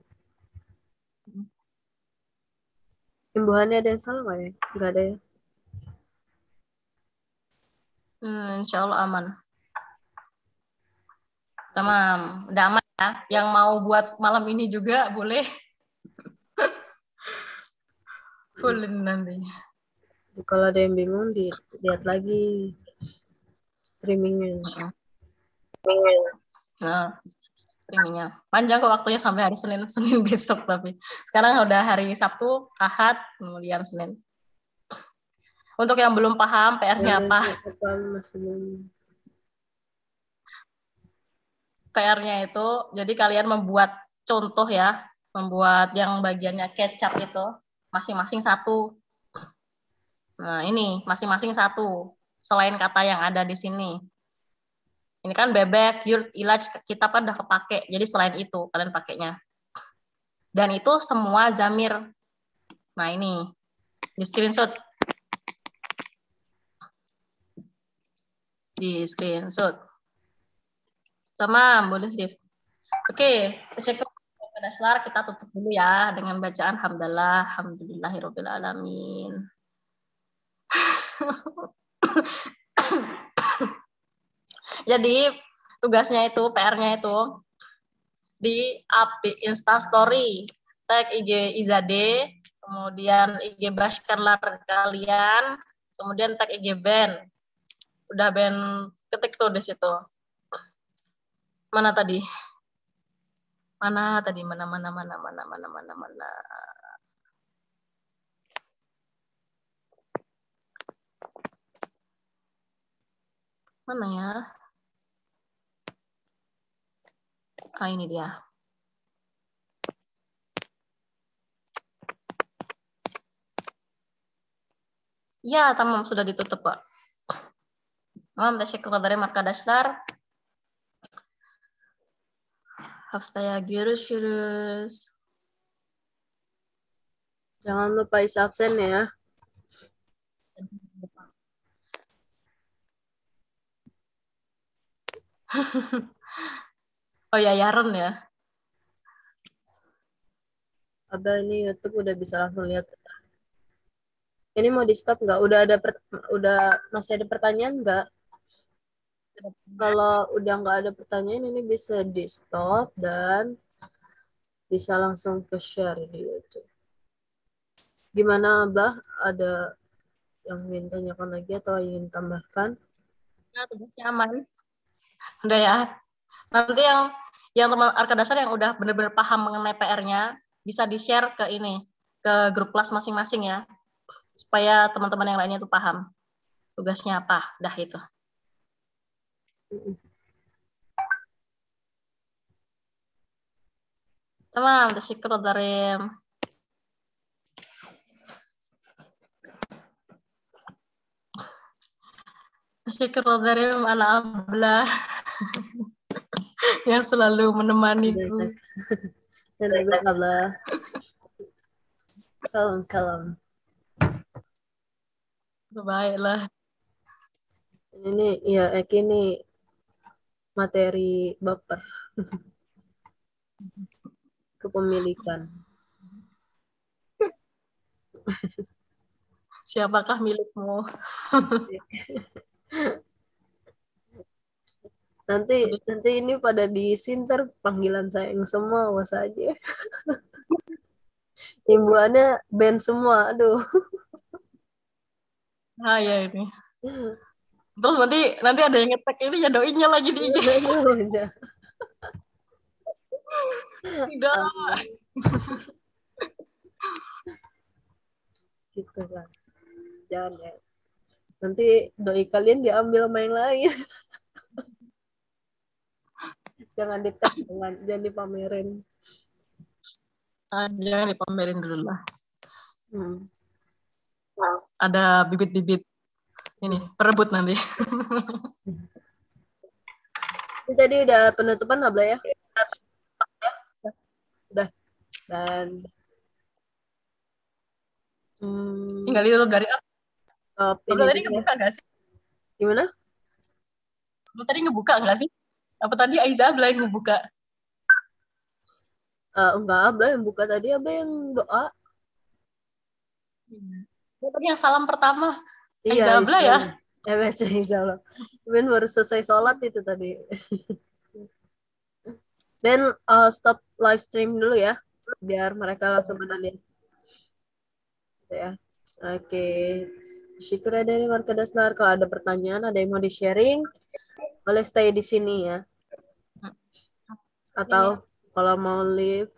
Imbuhannya ada yang salah nggak ya? Nggak ada ya? Hmm, insya Allah aman. Tamam, udah aman ya. Yang mau buat malam ini juga boleh. Full nanti. Jadi kalau ada yang bingung, dilihat lagi streamingnya. Streamingnya. Nah, streamingnya. Panjang kok waktunya sampai hari Senin, Senin besok tapi. Sekarang udah hari Sabtu, Ahad, kemudian Senin. Untuk yang belum paham, P R-nya apa? P R-nya itu, jadi kalian membuat contoh ya, membuat yang bagiannya kecap itu, masing-masing satu. Nah ini, masing-masing satu, selain kata yang ada di sini. Ini kan bebek, yurt, ilaj, kita kan udah kepake, jadi selain itu kalian pakainya. Dan itu semua zamir. Nah ini, di screenshot. Di screenshot. Sama, boleh Div. Oke, Daslar kita tutup dulu ya dengan bacaan hamdalah, alhamdulillahirabbil alamin. Jadi tugasnya itu, P R-nya itu di up di Insta Story, tag I G Izade, kemudian I G Bashkarlar kalian, kemudian tag I G Ben. Udah Ben ketik tuh di situ. Mana tadi? Mana tadi? Mana mana mana mana mana mana mana. Mana ya? Ah ini dia. Ya, tamam sudah ditutup, Pak. Tamam, teşekkür ederim arkadaşlar. Haftaya görüşürüz. Jangan lupa isi absen ya. Oh ya, Yaren ya. Abah ini YouTube udah bisa langsung lihat. Ini mau di stop nggak? Udah ada per, udah masih ada pertanyaan nggak? Kalau udah nggak ada pertanyaan ini bisa di stop dan bisa langsung ke share di YouTube. Gimana Abah? Ada yang ingin tanyakan lagi atau ingin tambahkan? Nah, tugasnya aman. Udah ya. Nanti yang yang teman Arkadasar yang udah benar-benar paham mengenai P R-nya bisa di-share ke ini, ke grup kelas masing-masing ya. Supaya teman-teman yang lainnya tuh paham tugasnya apa. Dah itu. Tamam, teşekkür ederim. Syukur dari anak Abla yang selalu menemaniku. Jazakallah. Kalem, kalem. Baiklah. Ini ya Eki nih materi baper kepemilikan. Siapakah milikmu? Nanti nanti ini pada disinter panggilan sayang semua, awas aja. Imbuannya band semua, aduh. Ah ya ini. Terus nanti nanti ada yang ngetek ini ya doinya lagi di I G. Tidak. Gitu kan. Jangan ya. Nanti doi kalian diambil sama yang lain. Jangan di-tag, jangan, jangan dipamerin. Ah, jangan dipamerin dulu lah. Hmm. Ada bibit-bibit ini perebut nanti. Ini tadi udah penutupan Abla ya? Udah. Dan hmm, tinggal ditutup dari apa? stop Abla ini tadi dulu ya. ngebuka nggak sih? Gimana? Abla tadi ngebuka nggak sih? Apa tadi Aiza Abla yang ngebuka? Uh, enggak, Abla yang buka tadi, Abla yang doa. Ya, tadi yang salam pertama Iya, Aiza Abla ya? Ya, baca insya Allah. Ben baru selesai sholat itu tadi. Ben uh, stop live stream dulu ya, biar mereka langsung menalin. Ya, oke. Okay. Syukur dari Marka Daslar. Kalau ada pertanyaan, ada yang mau di-sharing, boleh stay di sini ya. Atau kalau mau leave,